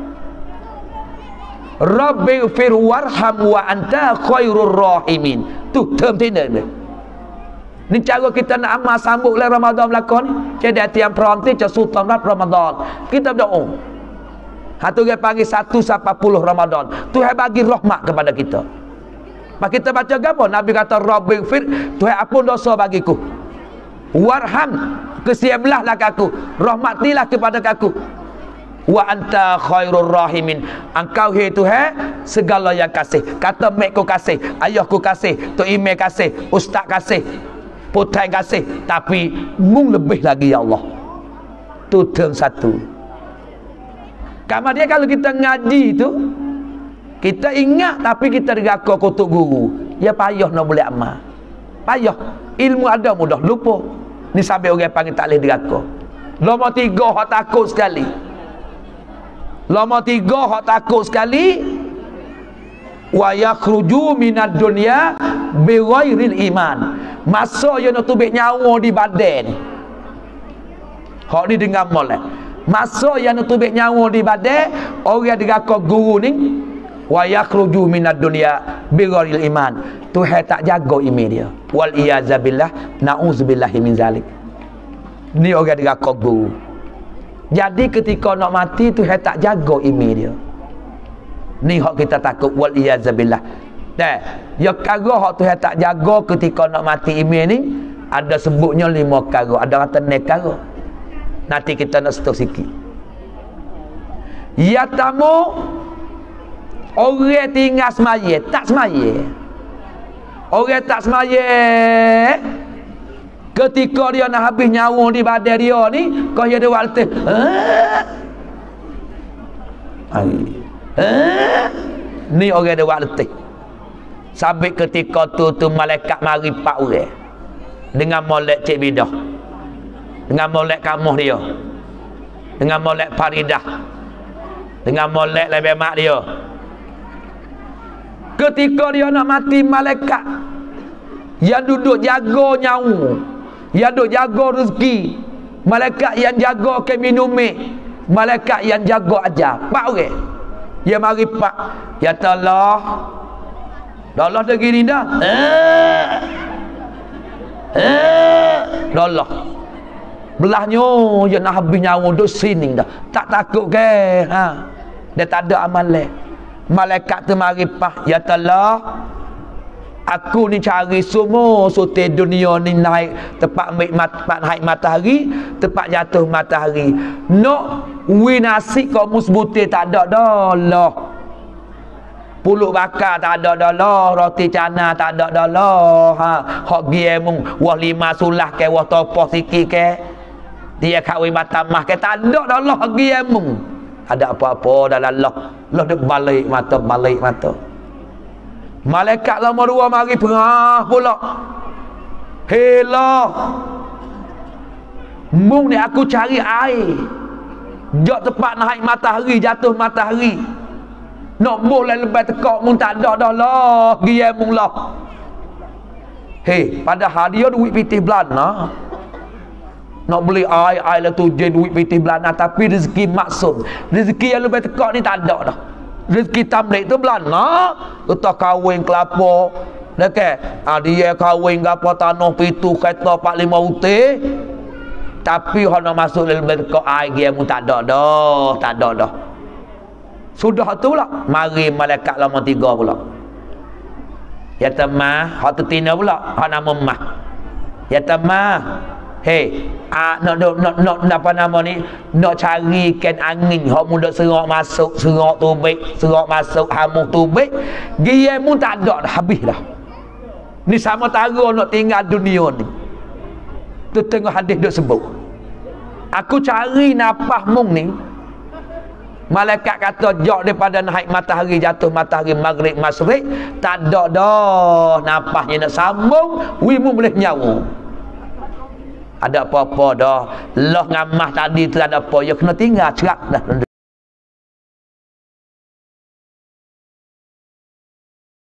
Rabbighfir warham wa anta khairur rahimin. Tu term tina ni. Ni cara kita nak amal sambut le Ramadan belakang ni. Jadi hati yang prom tu ca sultan Ramadan. Kita berdoa. Hatu dia panggil satu sampai puluh Ramadan. Tuhan bagi rahmat kepada kita. Maka kita baca apa? Nabi kata Rabbighfir, Tuhan ampun dosa bagiku. Warham, kesiaplah aku. Rahmatilah kepada aku. Wa anta khairur rahimin. Engkau hai Tuhan segala yang kasih. Kata mek ku kasih, ayahku kasih, tok ime kasih, ustaz kasih, putai kasih, tapi mung lebih lagi ya Allah. Tu term satu. Kamar dia kalau kita ngaji tu, kita ingat tapi kita deraka kutuk guru. Ya payah nak boleh amal. Payah. Ilmu ada mudah lupa. Ni sampai orang panggil tak boleh deraka. Nombor tiga hak takut sekali. Nombor tiga hak takut sekali. Wa yakhruju minad dunya bighairil iman. Masa yang nak tubik nyawa di badan. Hak ni dengar molek. Masa yang nak tubik nyawa di badan, orang deraka guru ni wa yakhruju minad dunya bighairil iman. Tuhan tak jaga iman dia. Wal iyazabillah, nauzubillahi min zalik. Ni orang deraka guru. Jadi ketika nak mati Tuhan tak jaga iman dia. Ni hak kita takut, wal iyazabillah. Dah, ya kara hak Tuhan tak jaga ketika nak mati iman ni ada sebutnya lima kara. Ada kata ne kara. Nanti kita nak setuk sikit. Ya tamu orang tinggal semaya, tak semaya. Orang tak semaya ketika dia nak habis nyawa di badan dia ni, kau ada waktu ni orang ada waktu. Sampai ketika tu tu malaikat mari pak orang dengan molek cik bidah, dengan molek kamuh dia, dengan molek Faridah, dengan molek lebih mak dia. Ketika dia nak mati, malaikat yang duduk jaga nyawa, yang duduk jaga rezeki, malaikat yang jaga ke minumi, malaikat yang jaga ajar, pak orang dia mari pak, ya Allah, Allah dah gini dah, eh eh Allah belahnya je nak habis nyawa duk sini dah. Tak takut ke? Ha. Dia tak ada amalan. Malaikat tu mari pah, ya Allah, aku ni cari semua sote dunia ni naik tempat tempat naik matahari, tempat jatuh matahari. Nak winasi kau musbute tak ada dah lah. Pulut bakar tak ada dah lah, roti cana tak ada dah lah. Ha, hok gie mung wah lima sulah ke wah topoh sikit ke. Dia kahwin batamah ke tak ada dah lah gie mung. Ada apa-apa dalam Allah. Allah dia balik mata, balik mata. Malaikat lama dua mari perah pula. Helah. Mung ni aku cari air. Jok tempat naik matahari, jatuh matahari. Nak boleh lebih tekak mung tak ada dah lah. Dia mung lah. Hei, padahal dia duit pitih belana. Nak beli air, air lah tu je duit pitih belana. Tapi rezeki maksud. Rezeki yang lebih tekak ni tak ada dah. Rezeki tamlik tu belana. Kita kahwin kelapa. Dekat, ah, dia kahwin kelapa tanah pitu kereta empat lima utir. Tapi kalau nak masuk lebih tekak air dia pun tak ada dah. Tak ada dah. Sudah tu lah. Mari malaikat lama tiga pula. Ya temah, hak tu tina pula. Hak nama mah. Ya temah. Hei, ah, nak, nak, nak, nak, apa nama ni, nak carikan angin hak muda serok masuk, serok tubik, serok masuk, hamuh tubik, dia pun tak ada dah, habis dah. Ni sama tara nak tinggal dunia ni. Tu tengok hadis duk sebut. Aku cari napah mung ni, malaikat kata jauh daripada naik matahari, jatuh matahari, maghrib, masrik, tak ada dah napahnya nak sambung, wimu boleh nyawa. Ada apa-apa dah. Lah ngamah tadi tu ada apa. Ya kena tinggal cerak dah.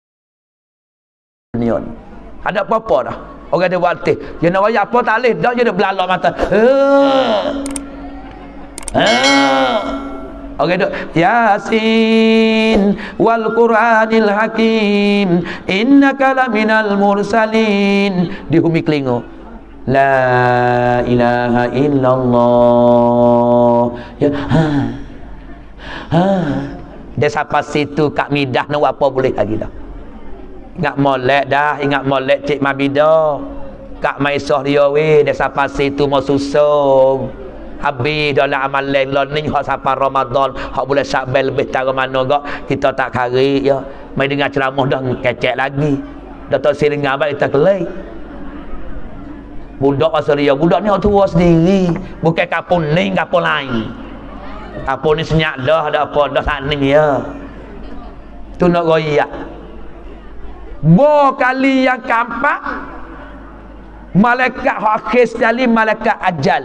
ni on. Ada apa-apa dah. Orang dia buat teh. Dia nak wayang apa tak boleh dah, dia dah belalak mata. Uh. Uh. Orang duk Yasin wal Qur'anil Hakim innaka laminal mursalin di humi kelingo. La ilaha illallah. Ya ha. Ha. Dia sampai situ Kak Midah nak apa boleh lagi dah. Ingat molek dah, ingat molek Cik Mabida. Kak Maisah dia weh, dia sampai situ mau susung. Habis dalam amalan learning hak sampai Ramadan, hak boleh Syakban lebih tahu mana gak kita tak kari ya. Mai dengar ceramah dah kecek lagi. Dah tak siringan balik kita kelai. Budak asal dia, budak ni hak tua sendiri, bukan kapun ni kapun lain. Kapun ni senyak dah, ada apa dah saning ya. Tu nak royak. Bo kali yang keempat, malaikat hak akhir sekali malaikat ajal.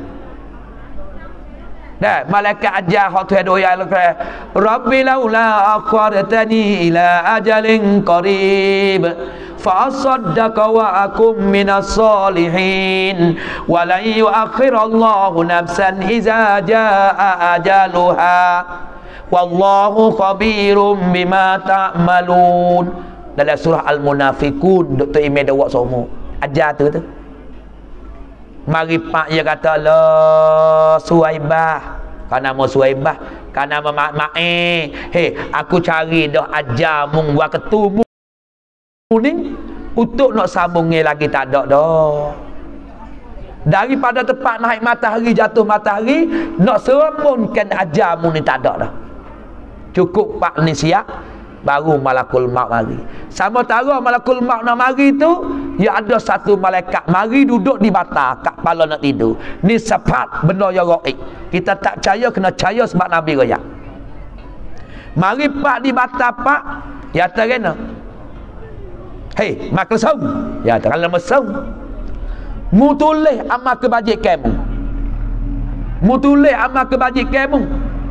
Dah, malaikat ajal hak Tuhan doa Allah kata, Rabbi laula akhartani ila ajalin qarib fa asaddaqa wa akum minas salihin wa la yu'akhirallahu nafsan iza jaa ajaluha wallahu khabirum bima ta'malun. Dalam surah Al-Munafiqun Doktor Imam Dawak semua ajar tu tu. Mari pak dia kata la Suhaibah, kan nama Suhaibah, kan nama mak mak eh hey aku cari dah ajar mung buat ketemu ni untuk nak sambung lagi tak ada dah. Daripada tempat naik matahari jatuh matahari nak serempunkan ajar mung ni tak ada dah. Cukup pak ni siap baru malakul maut mari. Sama tara malakul maut nak mari tu, ya ada satu malaikat mari duduk di mata kat kepala nak tidur. Ni sepat benda yang gaib. Kita tak percaya kena percaya sebab Nabi royak. Mari pak di mata pak, ya terena. Hei, mak lesung. Ya terang lesung. Mu tulis amal kebajikan kamu. Mu tulis amal kebajikan kamu.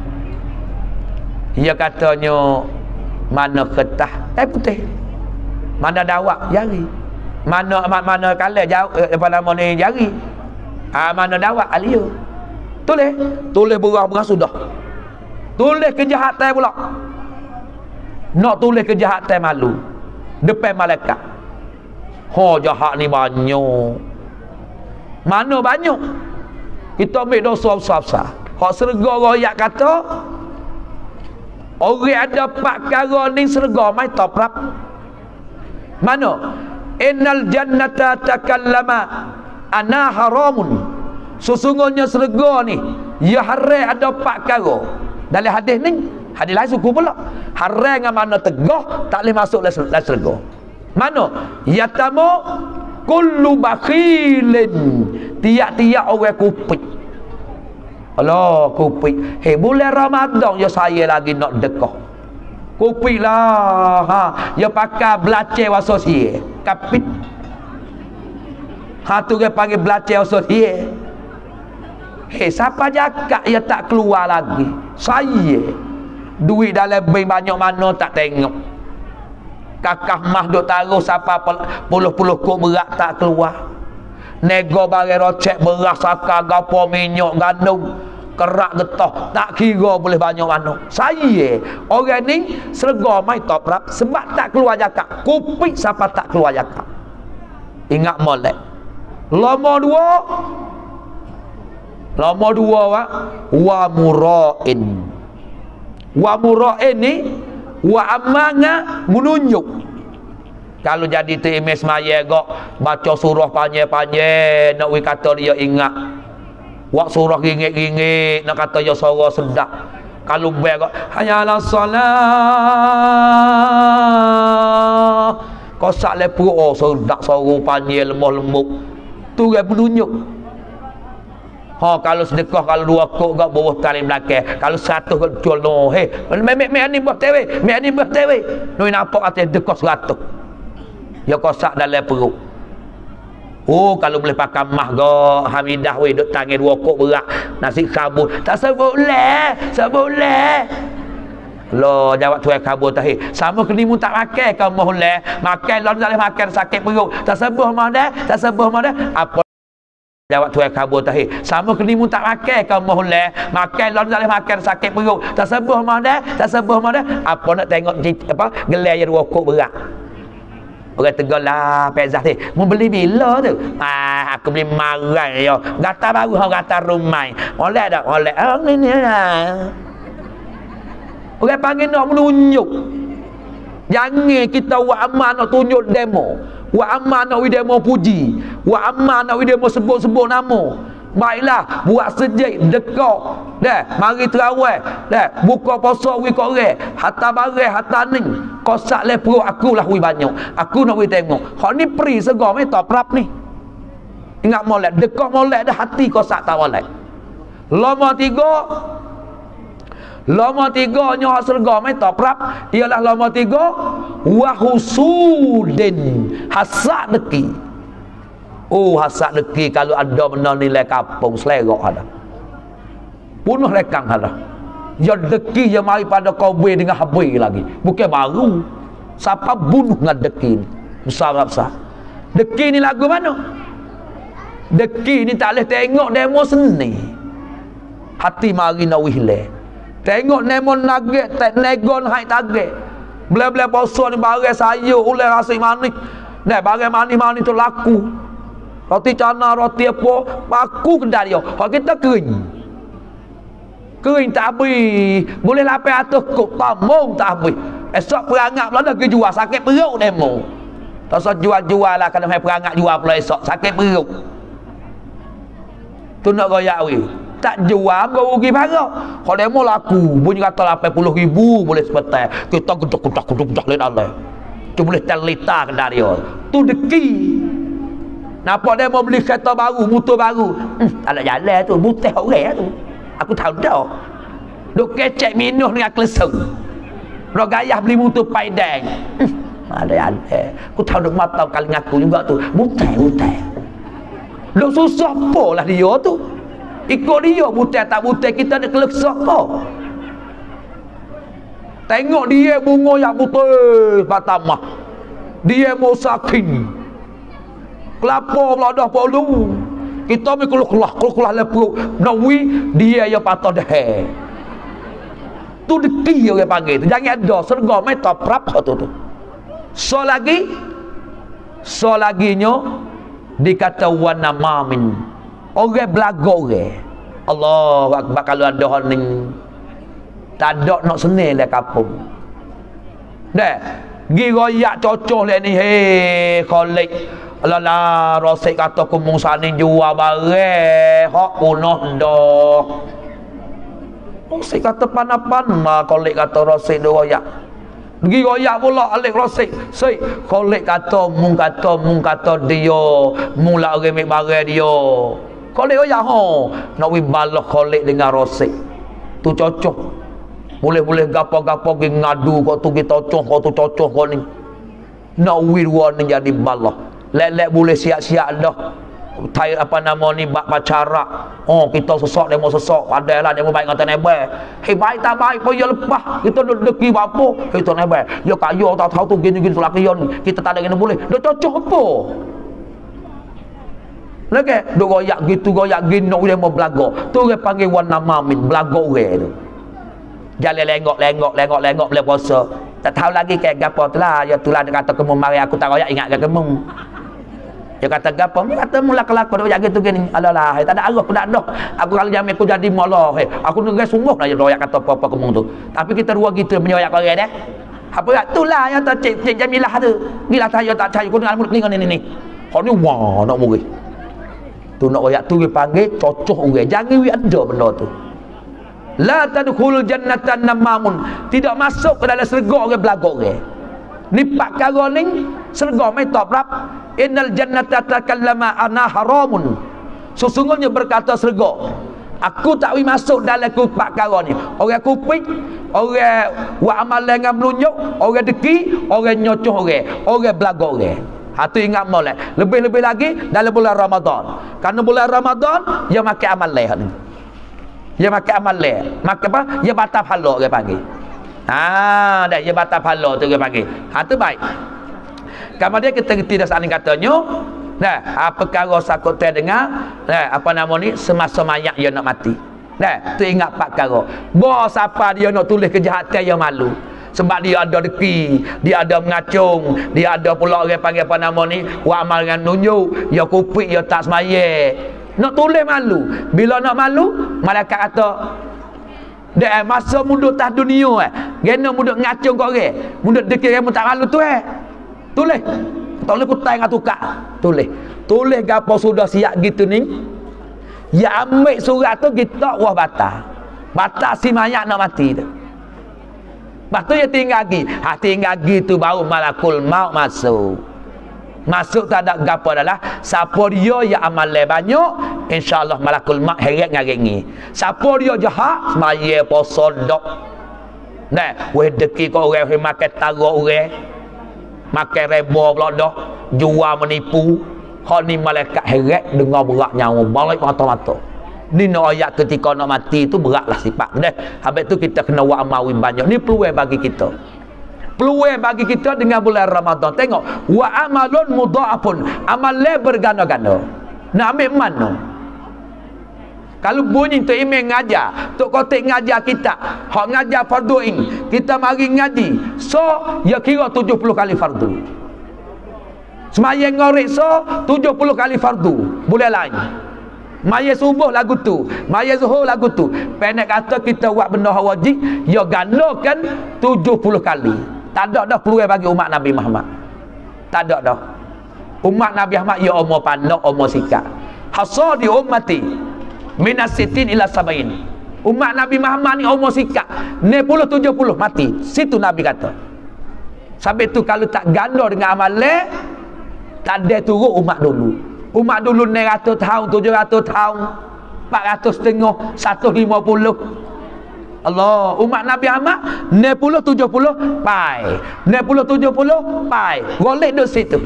Ia katanya mana ketah eh putih, mana dawak jari, mana mana kala jauh apa nama ni jari, ah mana dawak alia. Tulis tulis berah-berah sudah, tulis kejahatan pula, nak tulis kejahatan malu depan malaikat. Ho jahat ni banyak, mana banyak kita ambil dosa besar-besar. Hak serga royak kata orang ada empat perkara ni serga mai toprap. Mana? Innal jannata takallama ana haramun. Sesungguhnya serga ni ya haram ada empat perkara. Dalam hadis ni, hadis lain suku pula. Haram dengan mana tegah tak boleh masuk dalam serga. Mana? Yatamu kullu bakhilin. Tiap-tiap orang kupik. Allah kupik. Hei bulan Ramadan ya saya lagi nak dekah. Kupik lah. Ha, ya pakai belacer wasosie. Kapit. Ha tu dia panggil belacer wasosie. Hei siapa jakak ya tak keluar lagi. Saya. Duit dalam bank banyak mana tak tengok. Kakak mah duk taruh siapa puluh-puluh kok berat tak keluar. Nego barang rocek beras sakar gapo minyak gandum kerak getah tak kira boleh banyak mana. Saya orang ni serga mai top rap sebab tak keluar zakat. Kupik siapa tak keluar zakat. Ingat molek. Lama dua. Lama dua wa wa murain. Wa murain ni wa amanga menunjuk. Kalau jadi tu imam semaya gak baca surah panjang-panjang nak we kata dia ingat. Wak surah ringit-ringit nak kata dia suara sedap. Kalau ber gak hayalah solat. Kosak lepu oh sedap suara panjang lemah lembut. Tu dia penunjuk. Ha kalau sedekah kalau dua kok gak bawah tali belakang. Kalau seratus gak jual no. Hei, mek mek ni buat tewe, mek ni buat tewe. Noi nampak atas dekah seratus. Ya kosak dalam perut. Oh kalau boleh pakai mah go Hamidah we duk tangan dua kok berat nasi kabut tak sebut leh sebut leh Lo jawab tuai kabur tahir. Sama kelimu tak makan kau mohon makan lo dalam makan sakit perut. Tak sebuh mana? Tak sebuh mana? Apa jawab tuai kabur tahir. Sama kelimu tak makan kau mohon makan lo dalam makan sakit perut. Tak sebuh mana? Tak sebuh mana? Apa nak tengok apa gelai yang rokok berat. Orang tegur lah Pezah ni mau beli bila tu? Ah, aku beli marah yo. Gata baru hang gata rumai. Oleh dak oleh. Oh ni ni lah. Orang panggil nak menunjuk. Jangan kita buat amal nak tunjuk demo. Buat amal nak demo puji. Buat amal nak demo sebut-sebut nama. Baiklah, buat sejik, dekok. Dah, mari terawih. Dah, buka puasa wi korek. Hatta bareh, hatta ning. Kosak le perut aku lah wi banyak. Aku nak wi tengok. Hak ni pri sego mai tak prap ni. Ingat molek, dekok molek dah hati kosak tak molek. Lama tiga Lama tiga nyo serga mai tak prap ialah lama tiga wa husudin hasad deki. Oh hasad deki kalau ada benda nilai kapung selerok ada. Bunuh lekang ada. Ya deki yang mari pada kobe dengan habis lagi. Bukan baru. Siapa bunuh dengan deki ni? Besar-besar. Deki ni lagu mana? Deki ni tak boleh tengok demo seni. Hati mari nak wihle. Tengok demo nagek, tak negon hai tagek. Bela-bela puasa ni barang sayur oleh rasa manis. Nah, barang manis-manis tu laku. Roti cana, roti apa, paku kedai dia. Kalau kita kering. Kering tak habis. Boleh lapan atas kok, tambung tak habis. Esok perangat pula dah ke jual, sakit perut demo. Tak usah jual-jual lah, kalau main perangat jual pula esok, sakit perut. Tu nak royak weh. Tak jual, kau rugi parah. Kalau demo laku, bunyi kata lapan puluh ribu boleh sepetai. Kita kutuk-kutuk-kutuk-kutuk lihat Allah. Tu boleh telita kedai dia. Tu deki. Nampak dia mau beli kereta baru, motor baru. Hmm, tak nak jalan tu, mutih orang tu. Aku tahu dah. Duk kecek minum dengan kelesung. Duk gayah beli motor paidang. Hmm, ada jalan. Aku tahu duk mata kali ngaku juga tu. Mutih, mutih. Duk susah apa lah dia tu. Ikut dia, mutih tak mutih, kita ada kelesung apa. Tengok dia bunga yang putih, patamah. Dia mau saking. Kelapa pula dah perlu. Kita mi keluh-keluh, keluh-keluh lepu. Nawi dia yang patah dah. Tu deki orang panggil tu. Jangan ada serga mai tak prap tu tu. So lagi so laginya dikata wana mamin. Orang belago orang. Allahu akbar kalau ada hal ni. Tak ada nak senil le kampung. Dah, gi royak cocok le ni he kolek. Alah Rasul kata kumung sani jual barang hak punah dah. Rasul kata pan-pan mah kolek kata Rasul dia royak. Pergi royak pula alik Rasul. Sei kolek kata mung kata mung kata dia mula orang ambil barang dia. Kolek royak ha nak wi balah kolek dengan Rasul. Tu cocok. Boleh-boleh gapo-gapo pergi ngadu kau tu kita cocok kau tu cocok kau ni. Nak wi dua ni jadi balah. Lek-lek boleh siap-siap dah. Tai apa nama ni bak pacara. Oh kita sesak demo sesak. Padahlah demo baik kata nebel. Hei baik tak baik pun ya lepas. Kita deki apa? Kita nebel. Ya kaya tak tahu tu gini-gini selakian. Kita tak ada kena boleh. Dah cocok apa? Lagi duk goyak gitu goyak gini nak demo belaga. Tu orang panggil warna mamin belaga orang tu. Jalan lengok lengok lengok lengok boleh puasa. Tak tahu lagi kayak gapo tu lah. Ya tu lah dia kata kamu mari aku tak royak ingat ke kamu. Dia kata gapo? Dia kata mula kelakon royak gitu gini. Alalah, tak ada arah aku tak ada. Aku kalau jamin aku jadi malah. Hey, aku negeri sungguh lah royak kata apa-apa kamu tu. Tapi kita dua gitu menyoyak orang dah. Apa itulah yang tak cik cik Jamilah tu. Gila saya tak cari aku dengan mulut ni ni ni. Kau ni wah nak murid. Tu nak royak tu dia panggil cocok orang. Jangan wi ada benda tu. La tadkhulul jannata namamun. Tidak masuk ke dalam syurga orang belagak orang. Ni pak perkara ni syurga mai tak berap. Innal jannata takallama ana haramun. Sesungguhnya berkata syurga, aku tak wi masuk dalam ku pak perkara ni. Orang kupik, orang buat amal dengan menunjuk, orang deki, orang nyocoh orang, orang belagak orang. Hatu ingat molek. Lebih-lebih lagi dalam bulan Ramadan. Karena bulan Ramadan dia makan amal lain ni. Dia makan amal lain. Makan apa? Dia batal pahala orang panggil. Ha, dah dia batal pahala tu dia panggil. Ha tu baik. Kemudian kita reti dah saling katanya, nah, apa perkara sakut teh dengar, nah, apa nama ni semasa mayat dia nak mati. Nah, tu ingat pak perkara. Bo siapa dia nak tulis kejahatan yang malu. Sebab dia ada deki, dia ada mengacung, dia ada pula orang panggil apa nama ni, buat amal dengan nunjuk, dia kupik, dia tak semayat. Nak tulis malu. Bila nak malu, malaikat kata, dah masa munduk tas dunia eh, gena munduk ngacung kau orang, munduk deki kamu tak malu tu eh. Tulis. Tak boleh kutai dengan tukar. Tulis. Tulis gapo sudah siap gitu ni. Ya ambil surat tu kita wah batal. Batal si mayat nak mati tu. Lepas tu dia tinggal lagi. Ha tinggal lagi tu baru malakul maut masuk. Masuk tak ada gapo adalah siapa dia yang amal banyak, insya-Allah malakul maut heret ngarengi. Siapa dia jahat, semaya puasa dok. Nah, weh deki kau orang makan tarak orang. Makan reba pula dah, jual menipu. Hak ni malaikat heret dengar berat nyawa, balik mata-mata. Ni nak ayat ketika nak mati tu beratlah sifat dah. Habis tu kita kena buat amal banyak. Ni peluang bagi kita. Peluang bagi kita dengan bulan Ramadan. Tengok, wa amalun mudha'afun. Amal berganda-ganda. Nak ambil mana? Kalau bunyi Tok Imam ngajar, Tok Kotik ngajar kita, hak ngajar fardu in, kita mari ngaji. So, ya kira tujuh puluh kali fardu. Semaya ngorek so, tujuh puluh kali fardu. Boleh lain. Maya subuh lagu tu, maya zuhur lagu tu. Pendek kata kita buat benda wajib, ya gandakan tujuh puluh kali. Tak ada dah peluang bagi umat Nabi Muhammad. Tak ada dah. Umat Nabi Muhammad ya umur pandang, umur sikap. Hasad di ummati minas sitin ila sabain. Umat Nabi Muhammad ni umur sikap enam puluh tujuh puluh mati. Situ Nabi kata. Sampai tu kalau tak ganda dengan amalan, tak ada turun umat dulu. Umat dulu enam ratus tahun, tujuh ratus tahun, empat ratus setengah, seratus lima puluh. Allah, umat Nabi Muhammad enam puluh tujuh puluh pai. enam puluh tujuh puluh pai. Golek duk situ.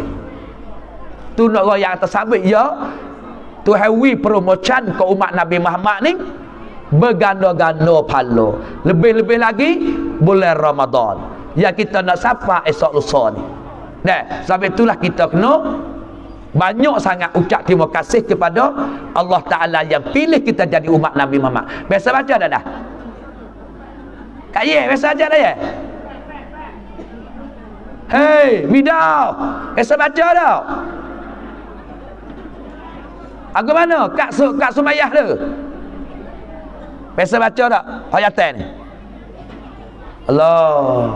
Tu nak royak atas sabit ya. Tu hawi promotion ke umat Nabi Muhammad ni berganda-ganda pahala. Lebih-lebih lagi bulan Ramadan yang kita nak sapa esok lusa ni. Nah, sebab itulah kita kena banyak sangat ucap terima kasih kepada Allah Ta'ala yang pilih kita jadi umat Nabi Muhammad. Biasa baca dah dah? Kak Ye, biasa baca dah ya? Hei, Midau, biasa baca dah? Aku mana? Kak, su, Kak Sumayah tu. Biasa baca tak? Hayatan ni. Allah.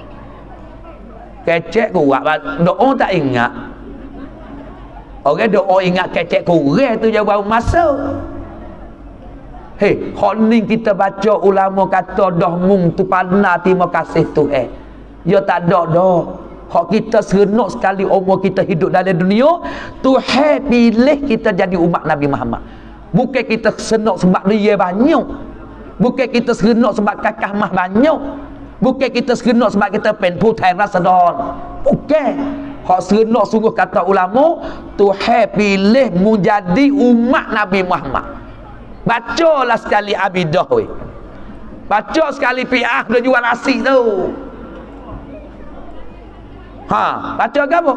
Kecek kuat. Doa tak ingat. Orang doa ingat kecek kurang tu je baru masuk. Hei, khoning kita baca ulama kata dah mung tu pandai terima kasih tu eh. Ya tak ada dah. Hak kita serenuk sekali umur kita hidup dalam dunia, Tuhan pilih kita jadi umat Nabi Muhammad. Bukan kita serenuk sebab dia banyak. Bukan kita serenuk sebab kakak mah banyak. Bukan kita serenuk sebab kita pen putai rasadon. Bukan. Hak serenuk sungguh kata ulama, Tuhan pilih menjadi umat Nabi Muhammad. Bacalah sekali abidah weh. Baca sekali pi'ah dia jual nasi tu. Ha, baca apa?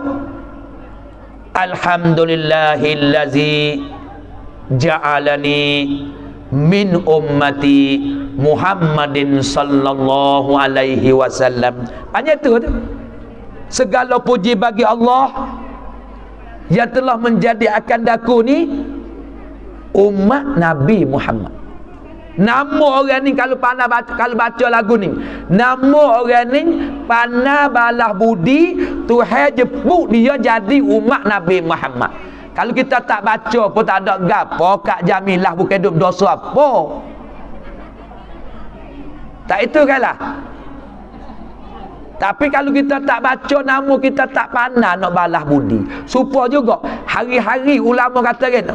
Alhamdulillahillazi ja'alani min ummati Muhammadin sallallahu alaihi wasallam. Hanya tu tu. Segala puji bagi Allah yang telah menjadikan daku ni umat Nabi Muhammad. Nama orang ni kalau pandai baca, kalau baca lagu ni, nama orang ni pandai balas budi, Tuhan jemput dia jadi umat Nabi Muhammad. Kalau kita tak baca pun tak ada gapo, Kak Jamilah bukan duk dosa apa. Tak itu kan lah. Tapi kalau kita tak baca nama, kita tak pandai nak balas budi. Supaya juga hari-hari ulama kata gitu.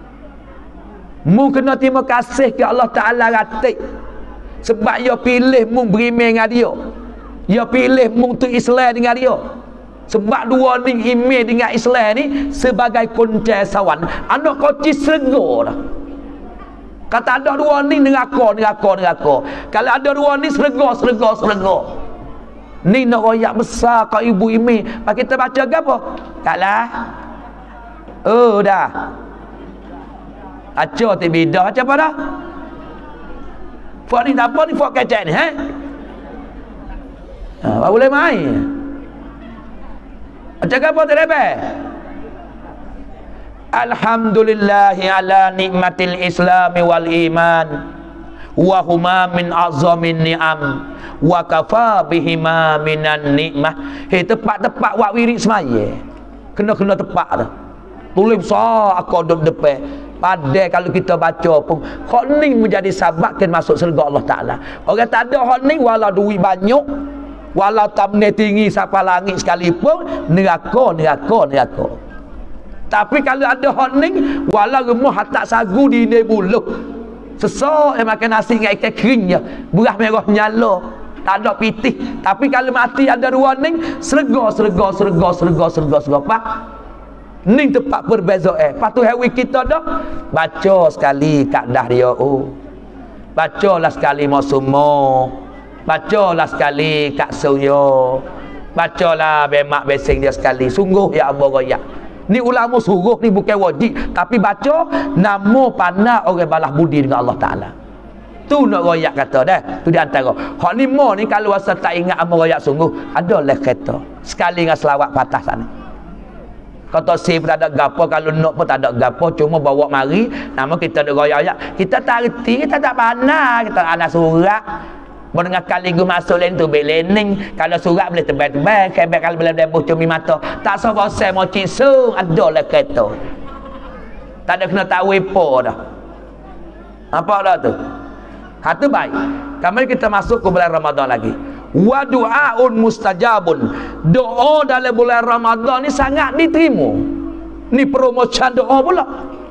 Mu kena terima kasih ke Allah Ta'ala ratik. Sebab dia pilih mu beriman dengan dia. Dia pilih mu tu Islam dengan dia. Sebab dua ni iman dengan Islam ni sebagai kunci sawan. Anak koci serga dah. Kata ada dua ni neraka, neraka, neraka. Kalau ada dua ni serga, serga, serga. Ni nak royak besar kau ibu imi. Pak kita baca ke apa? Taklah. Oh dah. Baca ti bidah baca apa dah? Fak ni apa ni fak kecek ni, eh? Ha, boleh main. Baca ke apa terebe? Alhamdulillahi ala nikmatil islami wal iman wa huma min azamin ni'am wa kafa bihima minan nikmah. Hei, tepat-tepat wak wirid semaya kena-kena tepat dah. Tulis besar aku duduk depan. Padahal kalau kita baca pun hak ni menjadi sebab kan masuk syurga Allah Ta'ala. Orang tak ada hak ni walau duit banyak, walau tamne tinggi sampai langit sekalipun, neraka, neraka, neraka. Tapi kalau ada hak ni walau remuk hatak sagu di ni buluh, sesak yang makan nasi dengan ikan keringnya, beras merah nyala, tak ada pitih. Tapi kalau mati ada dua ni, serga, serga, serga, serga, serga, serga, pak. Ni tempat berbeza eh. Patu hewi kita dah baca sekali kaedah dia oh. Bacalah sekali masumo. Bacalah sekali kak suyo. Bacalah bemak besing dia sekali. Sungguh ya Allah royak. Ni ulama suruh ni bukan wajib, tapi baca namo pandai orang balas budi dengan Allah Taala. Tu nak royak kata dah. Tu di antara. Hak lima ni kalau rasa tak ingat amal royak sungguh, ada lah kata. Sekali dengan selawat patah sana. Kata si pun tak ada gapo, kalau nak pun tak ada gapo, cuma bawa mari nama kita ada royak. Kita tak reti, kita tak pandai, kita anak surat. Mendengar kali gue masuk lain tu belening. Kalau surat boleh tebal-tebal, kebek kalau boleh debuh cumi mata. Tak sebab saya mau cisung, ada lah kata. Tak ada kena tahu apa dah. Apa dah tu? Hatu baik. Kami kita masuk ke bulan Ramadan lagi. Wa du'aun mustajabun. Doa dalam bulan Ramadan ni sangat diterima. Ni promosi doa pula.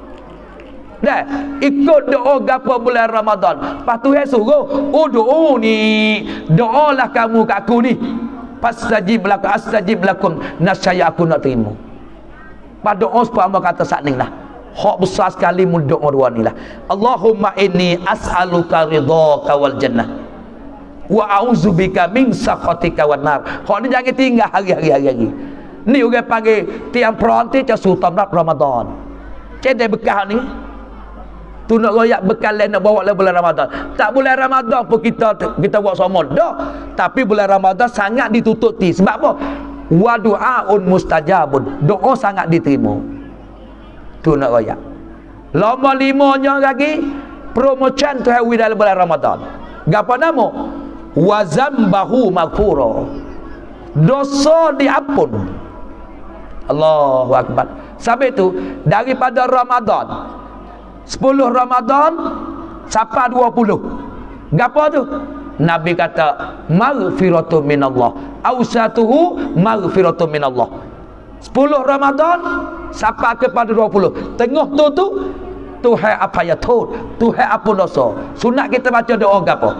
Dah, ikut doa gapo bulan Ramadan. Lepas tu dia suruh, oh doa ni, doalah kamu kat aku ni. Fastajib lakum, astajib lakum, nasaya aku nak terima. Pada doa supaya Allah kata saat ni lah. Hak besar sekali mu doa dua ni lah. Allahumma inni as'aluka ridhaka wal jannah. Wa a'udzubika min sakhatika wan nar. Hak ni jangan tinggal hari-hari hari-hari. Ni orang panggil tiang peranti ca sultan Ramadan. Cedek bekah ni. Tu nak royak bekal lain nak bawa lah bulan Ramadan. Tak bulan Ramadan pun kita kita buat sama dah. Tapi bulan Ramadan sangat ditutup ti. Sebab apa? Wa du'aun mustajabun. Doa sangat diterima. Tu nak royak. Lama limanya lagi promotion tu hawi dalam bulan Ramadan. Gapo nama? Wa zambahu maghfura. Dosa diampun. Allahu akbar. Sampai tu daripada Ramadan sepuluh Ramadan sampai dua puluh. Gapo tu? Nabi kata maghfiratun minallah. Ausatuhu maghfiratun minallah. sepuluh Ramadan sampai kepada dua puluh. Tengah tu tu Tuhan apa ya tu? Tuhan apa dosa? Sunat kita baca doa gapo?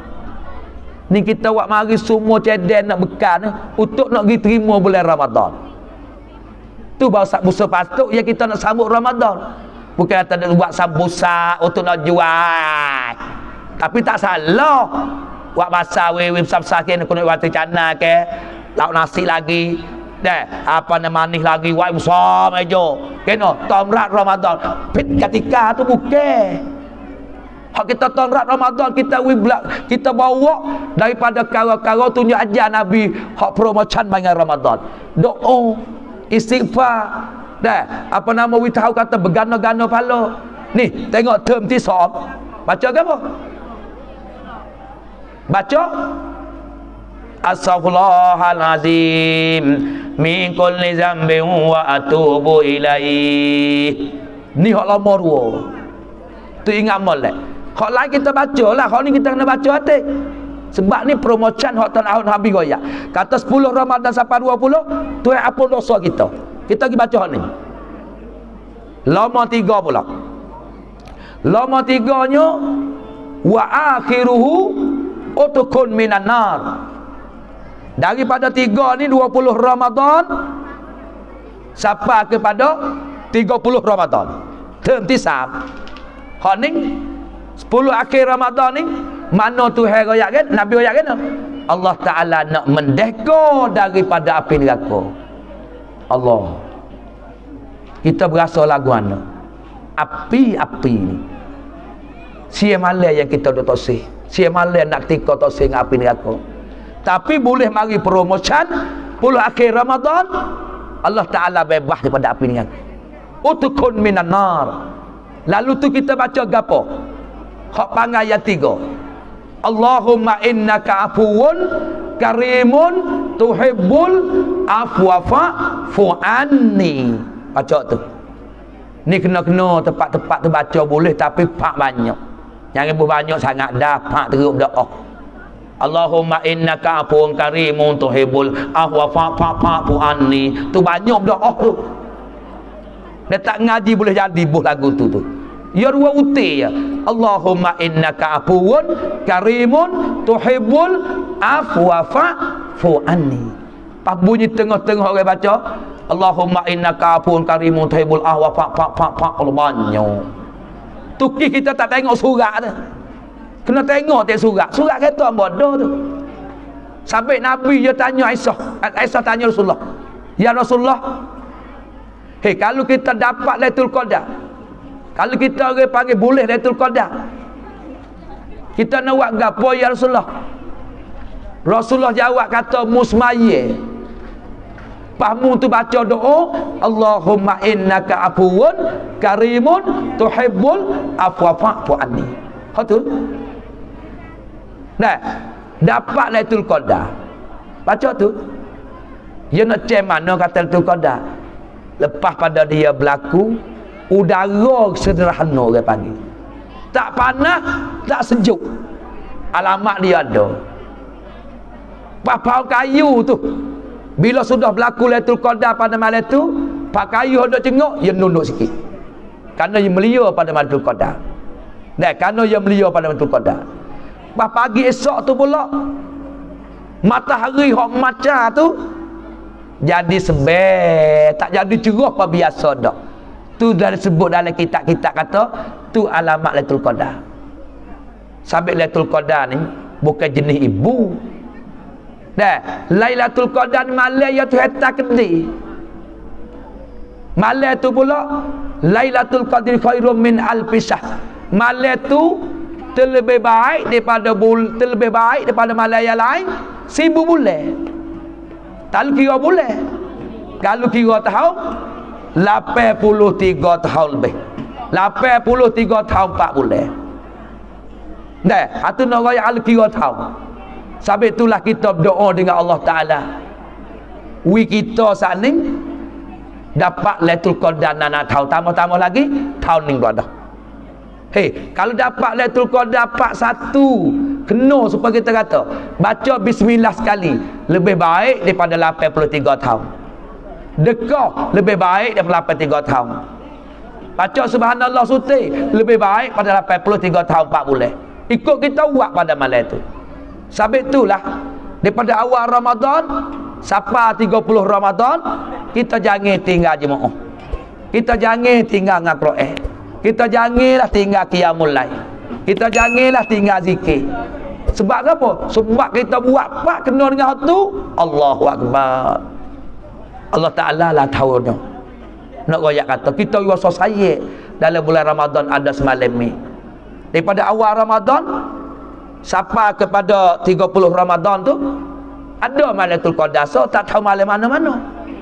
Ni kita buat mari semua cedek nak bekan untuk nak diterima bulan Ramadan. Tu bahasa busa patut ya kita nak sambut Ramadan. Bukan kata nak buat sambusa untuk nak jual. Tapi tak salah. Buat masa wewe besar-besar nak nak buat cana ke, lauk nasi lagi. Dah, apa nama manis lagi, wai besar meja. Kena tamrat Ramadan. Pit ketika tu bukan. Hak kita tamrat Ramadan kita wiblak, kita bawa daripada kara-kara tunjuk ajar Nabi hak promotion banyak Ramadan. Doa, istighfar. Dah, apa nama we tahu kata bergana-gana pala. Ni, tengok term tisab. Baca ke apa? Baca Astaghfirullahalazim min kulli dzambin wa atubu ilaih. Ni hak lama dua. Tu ingat molek. Hak lain kita baca lah, hak ni kita kena baca hati. Sebab ni promotion hak tahun Nabi goyak. Kata sepuluh Ramadan sampai dua puluh, Tuhan apa dosa kita. Kita pergi baca ni. Lama tiga pula. Lama tiganya wa akhiruhu utukun minan nar. Daripada tiga ni dua puluh Ramadan sampai kepada tiga puluh Ramadan. Term tisab. Hak ni sepuluh akhir Ramadan ni mana Tuhan royak kan? Nabi royak kan? Allah Ta'ala nak mendeka daripada api neraka. Allah. Kita berasa lagu mana? Api-api ni. Sia malam yang kita duk tosih. Sia malam nak tika tosih dengan api neraka. Tapi boleh mari promotion sepuluh akhir Ramadan, Allah Ta'ala bebas daripada api neraka. Utukun minan nar. Lalu tu kita baca gapo? Hak pangai ayat tiga. Allahumma innaka afuwun karimun tuhibbul afwa fa'fu anni. Baca tu. Ni kena-kena tempat-tempat tu baca boleh tapi pak banyak. Jangan ibu banyak sangat dah pak teruk doa. Allahumma innaka afuwun karimun tuhibbul afwa fa'fu anni. Tu banyak doa tu. Dia tak ngaji boleh jadi buh lagu tu tu. Ya dua uti ya. Allahumma innaka afuwun karimun tuhibbul afwa fa'fu anni. Pas bunyi tengah-tengah orang baca Allahumma innaka afuwun karimun tuhibbul afwa fa'fu Allah banyak. Tuki kita tak tengok surat tu. Kena tengok tak surat. Surat kata bodoh tu. Sampai Nabi dia tanya Aisyah. Aisyah tanya Rasulullah. Ya Rasulullah, hei, kalau kita dapat Lailatul Qadar, kalau kita orang panggil boleh Lailatul Qadar, kita nak buat gapo ya Rasulullah? Rasulullah jawab kata musmaye. Pahmu tu baca doa Allahumma innaka afuwun karimun tuhibbul afwa fa'fu anni. Betul? Nah, dapat Lailatul Qadar. Baca tu. Dia nak cek mana kata Lailatul Qadar? Lepas pada dia berlaku udara sederhana orang panggil, tak panas tak sejuk, alamat dia ada. Papau kayu tu bila sudah berlaku Lailatul Qadar pada malam tu, pak kayu hendak cengok dia nunduk sikit kerana dia melia pada Lailatul Qadar. Nah, kerana dia melia pada Lailatul Qadar. Pas pagi esok tu pula matahari hok macam tu jadi sebel, tak jadi cerah apa biasa dak. Tu dah disebut dalam kitab-kitab kata tu alamat Lailatul Qadar. Sabit Lailatul Qadar ni bukan jenis ibu. Dah, Lailatul Qadar ni malam ya tu hatta kedi. Malam tu pula Lailatul Qadar khairum min alfi syahr. Malam tu terlebih baik daripada bul, terlebih baik daripada malam yang lain seribu bulan. Kalau kira boleh, kalau kira tahun lapan puluh tiga tahun lebih, lapan puluh tiga tahun empat bulan. Dah, hatu nak raya al kira tahun. Sebab itulah kita berdoa dengan Allah Ta'ala. Wi kita saat ni dapat Lailatul Qadar nak tahu tambah-tambah lagi tahun ni dah. Hei, kalau dapat Lailatul Qadar dapat satu, kena supaya kita kata baca bismillah sekali lebih baik daripada lapan puluh tiga tahun. Dekah lebih baik daripada lapan puluh tiga tahun. Baca subhanallah suti lebih baik pada lapan puluh tiga tahun empat bulan. Ikut kita buat pada malam itu. Sebab itulah daripada awal Ramadan sampai tiga puluh Ramadan kita jangan tinggal jemaah. Kita jangan tinggal dengan Quran. Kita janganlah tinggal qiyamul lail. Kita janganlah tinggal zikir. Sebab apa? Sebab kita buat apa kena dengan tu Allahu Akbar. Allah Ta'ala lah tahu dah. Nak royak kata kita rasa sayang dalam bulan Ramadan ada semalam ni. Daripada awal Ramadan sampai kepada tiga puluh Ramadan tu ada Lailatul Qadar, so tak tahu malam mana-mana.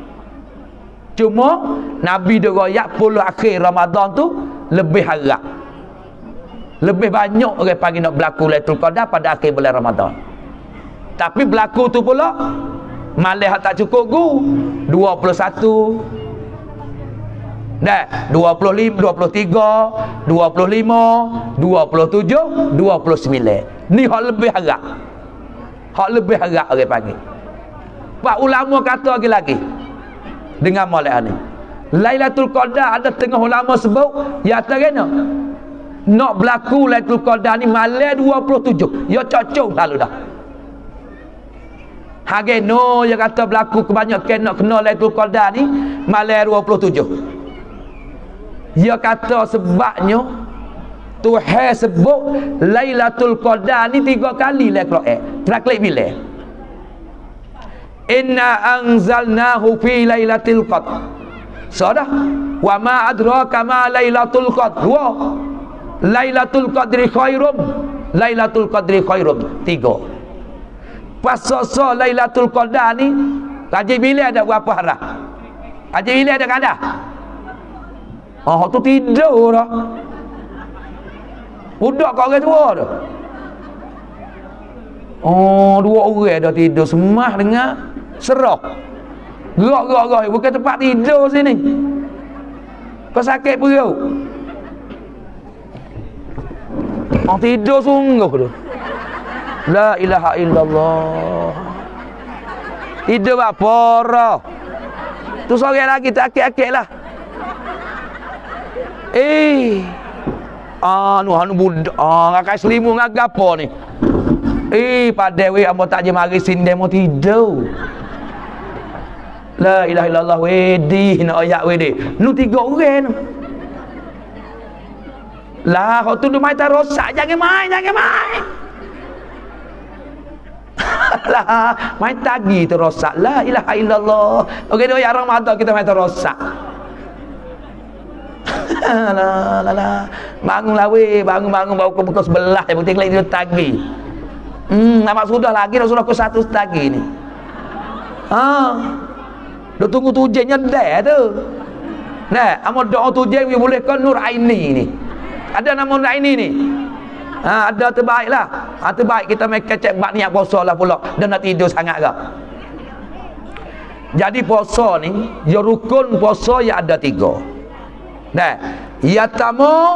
Cuma Nabi dia royak puluh akhir Ramadan tu lebih harap, lebih banyak orang panggil nak berlaku Lailatul Qadar pada akhir bulan Ramadan. Tapi berlaku tu pula malam tak cukup gu dua puluh satu dah, dua puluh lima, dua puluh tiga, dua puluh lima, dua puluh tujuh, dua puluh sembilan. Ni hak lebih harap. Hak lebih harap orang panggil. Pak ulama kata lagi-lagi dengan malam ni Lailatul Qadar ada tengah ulama sebut ya tak kena nak berlaku Lailatul Qadar ni malam dua puluh tujuh. Ya cocok lalu dah. Hage no yang kata berlaku kebanyakan nak kena Lailatul Qadar ni malam dua puluh tujuh. Dia kata sebabnya Tuhan sebut Lailatul Qadar ni tiga kali lah Quran. Terakhir bila? Inna anzalnahu fi Lailatul Qadar. Sudah. Wa ma adraka ma Lailatul Qadar. Dua. Lailatul Qadri khairum. Lailatul Qadri khairum. Tiga. Pasal Lailatul Qadar ni Haji bila ada berapa harah? Haji bila ada kada? Oh tu tidur dah. Budak kau orang tua tu. Oh dua orang dah tidur semah dengar serah. Gerak-gerak bukan tempat tidur sini. Kau sakit perut. Oh tidur sungguh tu. La ilaha illallah. Tidur apa roh? Tu seorang lagi tak akik-akik lah. Eh. Ah, nu anu budak. Ah, ngakai selimut ngagak apa ni? Eh, pada we amo tak je mari sinde mau tidur. La ilaha illallah we di nak ayat we di. Nu tiga orang nu. Lah, kau tu main tak rosak, jangan main, jangan main. Lah, main tagi tu rosak. La ilaha illallah. Okey dia ayat Ramadan kita main tak rosak. Lah lah lah. Bangunlah weh, bangun-bangun baru ke pukul sebelah yang penting lagi dia tagi. Hmm, nampak sudah lagi dah sudah ke satu tagi ni. Ha. Dah tunggu tujuh nyedek tu. Nah, amal doa tujuh we boleh kan Nur Aini ni. Ada nama Nur Aini ni. Ha, ada terbaiklah. Ha, terbaik kita make cek bab niat puasa lah pula. Dan nak tidur sangat ke. Jadi puasa ni, ya rukun puasa yang ada tiga. Nah, ya tamu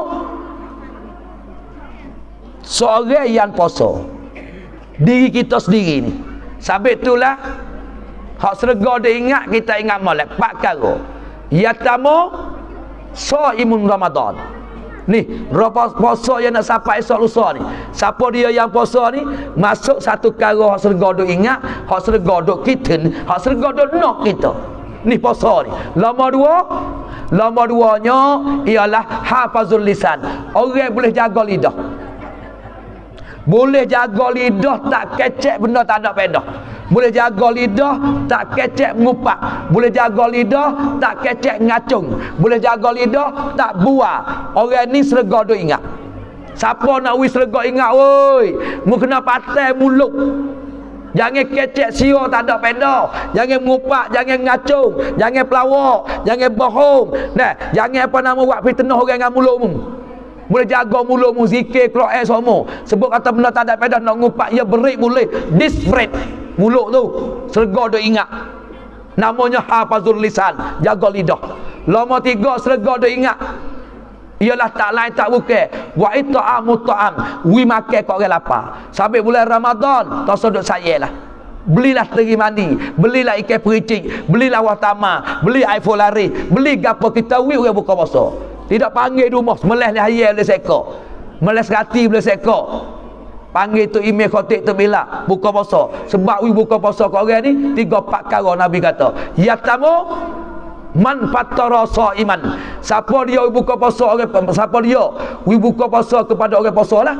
seorang yang puasa diri kita sendiri ni. Sabit itulah hak serga dia ingat, kita ingat molek empat perkara. Ya tamu shaimun Ramadan. Ni, roh puasa yang nak sampai esok lusa ni. Siapa dia yang puasa ni masuk satu perkara hak serga dia ingat, hak serga dia kita, hak serga dia nak kita. Ni puasa ni. Lama dua, lama duanya ialah hafazul lisan. Orang boleh jaga lidah. Boleh jaga lidah tak kecek benda tak ada pedah. Boleh jaga lidah tak kecek mengupak. Boleh jaga lidah tak kecek ngacung. Boleh jaga lidah tak buah. Orang ni serga dia ingat. Siapa nak wis serga ingat woi, mu kena patai mulut. Jangan kecek sio tak ada pedah. Jangan mengupak, jangan ngacung, jangan pelawak, jangan bohong. Nah, jangan apa nama buat fitnah orang dengan mulutmu. Boleh jaga mulutmu zikir Quran semua. Sebut kata benda tak ada pedah nak ngupak ya berik boleh. Disbreak mulut tu. Serga dia ingat. Namanya hafazul lisan, jaga lidah. Lama tiga serga dia ingat. Ialah tak lain tak bukan wa it'amu ta'am, wi makan kau orang lapar. Sampai bulan Ramadan tak sodok saya lah. Belilah teri mandi, belilah ikan pericik, belilah watama, beli iPhone lari, beli gapo kita wi orang buka puasa. Tidak panggil di rumah meleh lahir le seko. Meleh sekati boleh seko. Panggil tu email khotik tu bila buka puasa. Sebab wi buka puasa kau orang ni tiga empat perkara Nabi kata. Ya tamu man fatara iman. Siapa dia buka puasa orang, siapa dia wi buka puasa kepada orang puasa lah,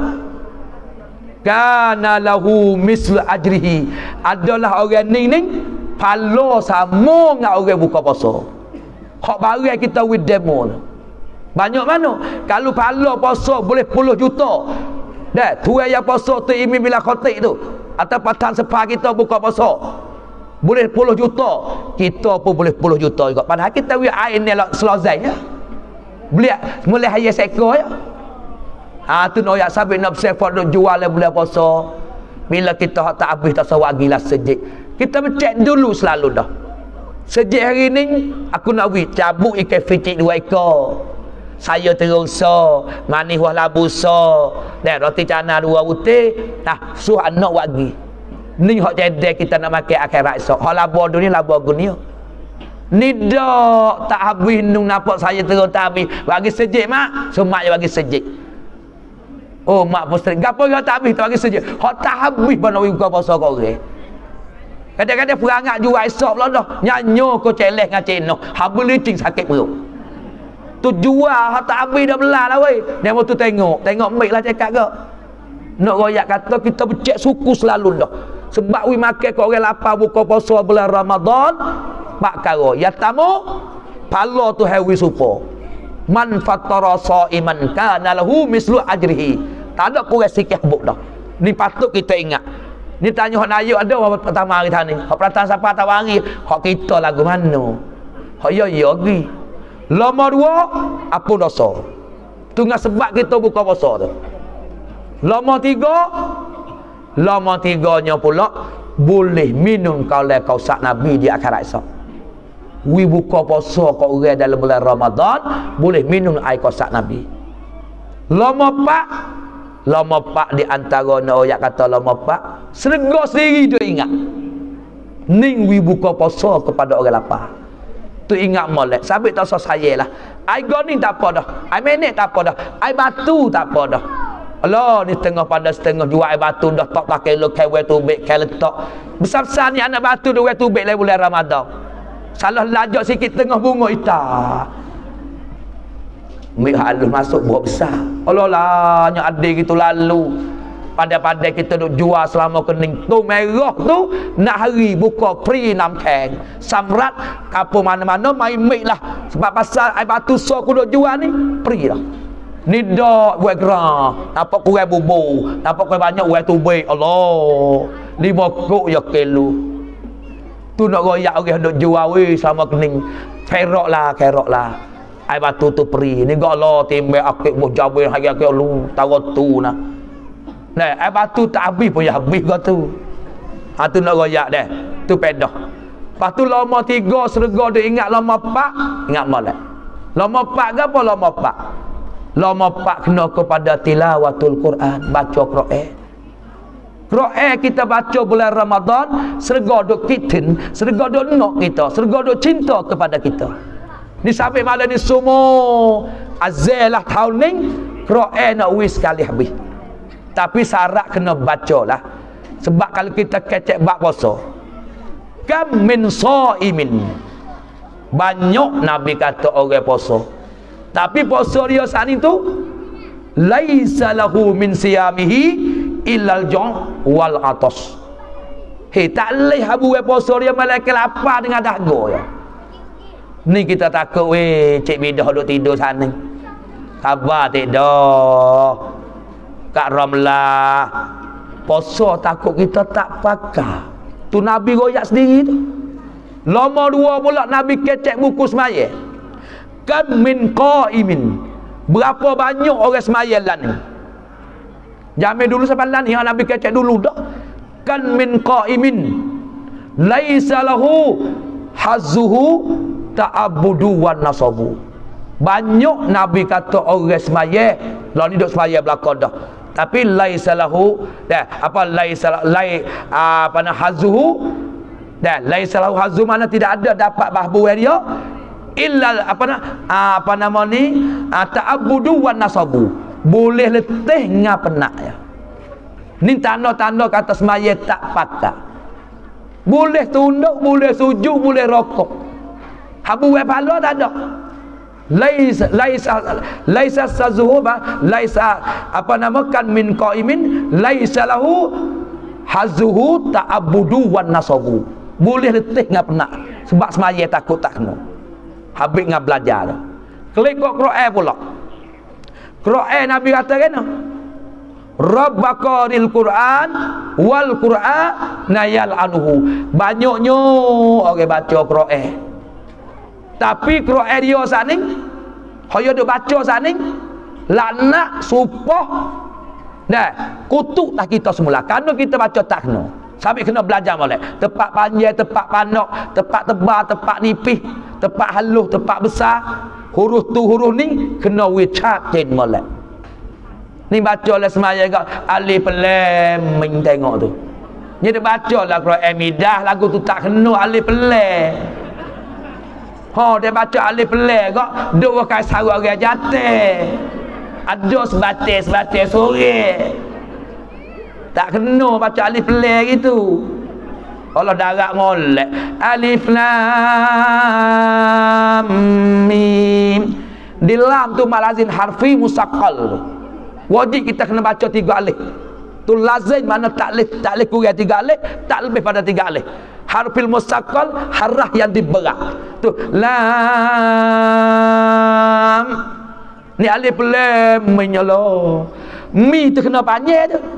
kana lahu mislu ajrihi. Adalah orang ni ni pahala sama dengan orang buka puasa. Hak barang kita wi demo banyak mana. Kalau pahala puasa boleh puluh juta dah tuai yang puasa tu imi bila khotik tu atau patan sepah kita buka puasa boleh puluh juta, kita pun boleh puluh juta juga. Padahal kita wi ain ni lah selazai ya. Beli mulai haya sekor ya. Ha tu no ya sabit nak sefar duk jual bulan puasa. Bila kita hak tak habis tak sawagilah sejik. Kita becek dulu selalu dah. Sejik hari ni aku nak wi cabut ikan ficik dua ekor. Saya terungsa, manis wah labusa, dan roti canai dua butir. Nah, suh anak wagi. Ni hak cedek kita nak makan akhirat esok. Hak laba dunia laba dunia. Ni dak tak habis nung nampak saya terus tak habis. Bagi sejik mak, semak je bagi sejik. Oh mak pun sering. Gapo yang tak habis tu bagi sejik. Hak tak habis pun nak buka puasa kau orang. Kadang-kadang perangat jual esok pula dah. Nyanyo kau celeh dengan ceno. Habis licing sakit perut. tu jual hak tak habis dah belah lah weh. Nemo tu tengok, tengok mic lah cakap ke. Nak royak kata kita becek suku selalu dah. Sebab we makan kau orang lapar buka puasa bulan Ramadan, pak karo. Ya tamu pala tu hawi supo. Man fattara saiman kana lahu mislu ajrihi. Tak ada kurang sikit buk dah. Ni patut kita ingat. Ni tanya hak nayuk ada orang pertama hari tadi. Hak pertama siapa tahu hari, hak kita lagu mana? Hak ya ya gi. Lama dua apa dosa? Tu ngah sebab kita buka puasa tu. Lama tiga, lama tiganya pula boleh minum kalau kau sak Nabi di akhirat esok. Wi buka puasa kau orang dalam bulan Ramadan boleh minum air kau sak Nabi. Lama pak, lama pak di antara orang kata lama pak, serga sendiri tu ingat. Ning wi buka puasa kepada orang lapar. Tu ingat molek. Sabit tak usah saya lah. Air goni tak apa dah. Air menek tak apa dah. Air batu tak apa dah. Allah ni setengah pada setengah jual air batu dah tak pakai lo kewet tubik kai letak. Besar-besar ni anak batu dua tubik lai bulan Ramadan. Salah lajak sikit tengah bunga ita. Mik halus masuk buah besar. Allah lah nya ada gitu lalu. Pada-pada kita duk jual selama kening tu merah tu nak hari buka free enam keng samrat kapur mana-mana main mik lah sebab pasal air batu so aku duk jual ni free lah ni dak buat gerang nampak kurang bubur nampak kurang banyak buat tubik Allah lima kok ya kilo tu nak royak orang duk jual weh sama kening kerok lah kerok lah air batu tu free ni gak Allah timbang akik buh jabe hari akik lu tahu tu nah. Nah, air batu tak habis pun ya habis kau tu. Ha tu nak royak dah. Tu pedah. Lepas tu lama tiga serga dia ingat lama empat, ingat molek. Lama empat ke apa lama empat? Lama empat kena kepada tilawatul Quran, baca Quran. Quran kita baca bulan Ramadan, serga duk kitin, serga duk nak kita, serga duk cinta kepada kita. Ni sampai malam ni semua azalah tahun ni Quran nak wis sekali habis. Tapi syarat kena baca lah. Sebab kalau kita kecek bab puasa, kam min shaimin, banyak Nabi kata orang puasa, tapi puasa dia saat itu laisa lahu min siyamihi illal ju' wal atas. Hei tak leh habu puasa dia malaikat lapar dengan dahaga ya. Ni kita takut weh cik bidah duk tidur sana. Khabar tak dah. Kak Ramlah puasa takut kita tak pakai. Tu Nabi royak sendiri tu. Lama dua pula Nabi kecek buku semaya. Kan min qaimin. Berapa banyak orang semaya lah ni. Jamil dulu sampai lah ni Nabi kecek dulu dah. Kan min qaimin laisa lahu hazzuhu ta'abudu wan nasabu. Banyak Nabi kata orang semaya lalu ni duk semaya belakang dah. Tapi laisa lahu dah apa laisa lai apa nak hazuhu dah laisa lahu hazu mana tidak ada dapat bahbu dia illa apa nak apa nama ni ta'abudu wan nasabu boleh letih ngah penak ya. Ni tanda-tanda kata semaya tak pakai. Boleh tunduk, boleh sujud, boleh rokok. Habu wa pala tak ada. Laisa laisa laisa sazuhuba laisa apa namakan min qaimin laisa lahu hazuhu ta'abudu wan nasabu. Boleh letih ngah penak sebab semaya takut tak kena. Habis ngah belajar dah. Klik kok Quran pula. Quran Nabi kata kena. Rabbaqaril Quran wal Quran nayal anhu. Banyaknya orang baca Quran. Tapi Quran dia saning haya duk baca saning laknat supah dah kutuk tak kita semula kerana kita baca tak kena sampai kena belajar molek tepat panjang tepat panok tepat tebal tepat nipis tepat halus tepat besar huruf tu huruf ni kena wicatin molek ni baca lah semaya kat alif lam mim tengok tu ni dia baca lah Quran midah lagu tu tak kena alif lam. Ha dia baca alif lam kok duk wakai saruk orang jatuh. Ada sebatis sebatis sore. Tak kena baca alif lam gitu. Allah darat molek alif lam mim Di lam tu mad lazim harfi musaqqal. Wajib kita kena baca tiga alif. Tu lazim mana tak alif, tak alif kurang tiga alif, tak lebih pada tiga alif. Harfil musaqqal, harah yang diberat. Tu lam. Ni alif lam menyala. Mi tu kena panjang tu.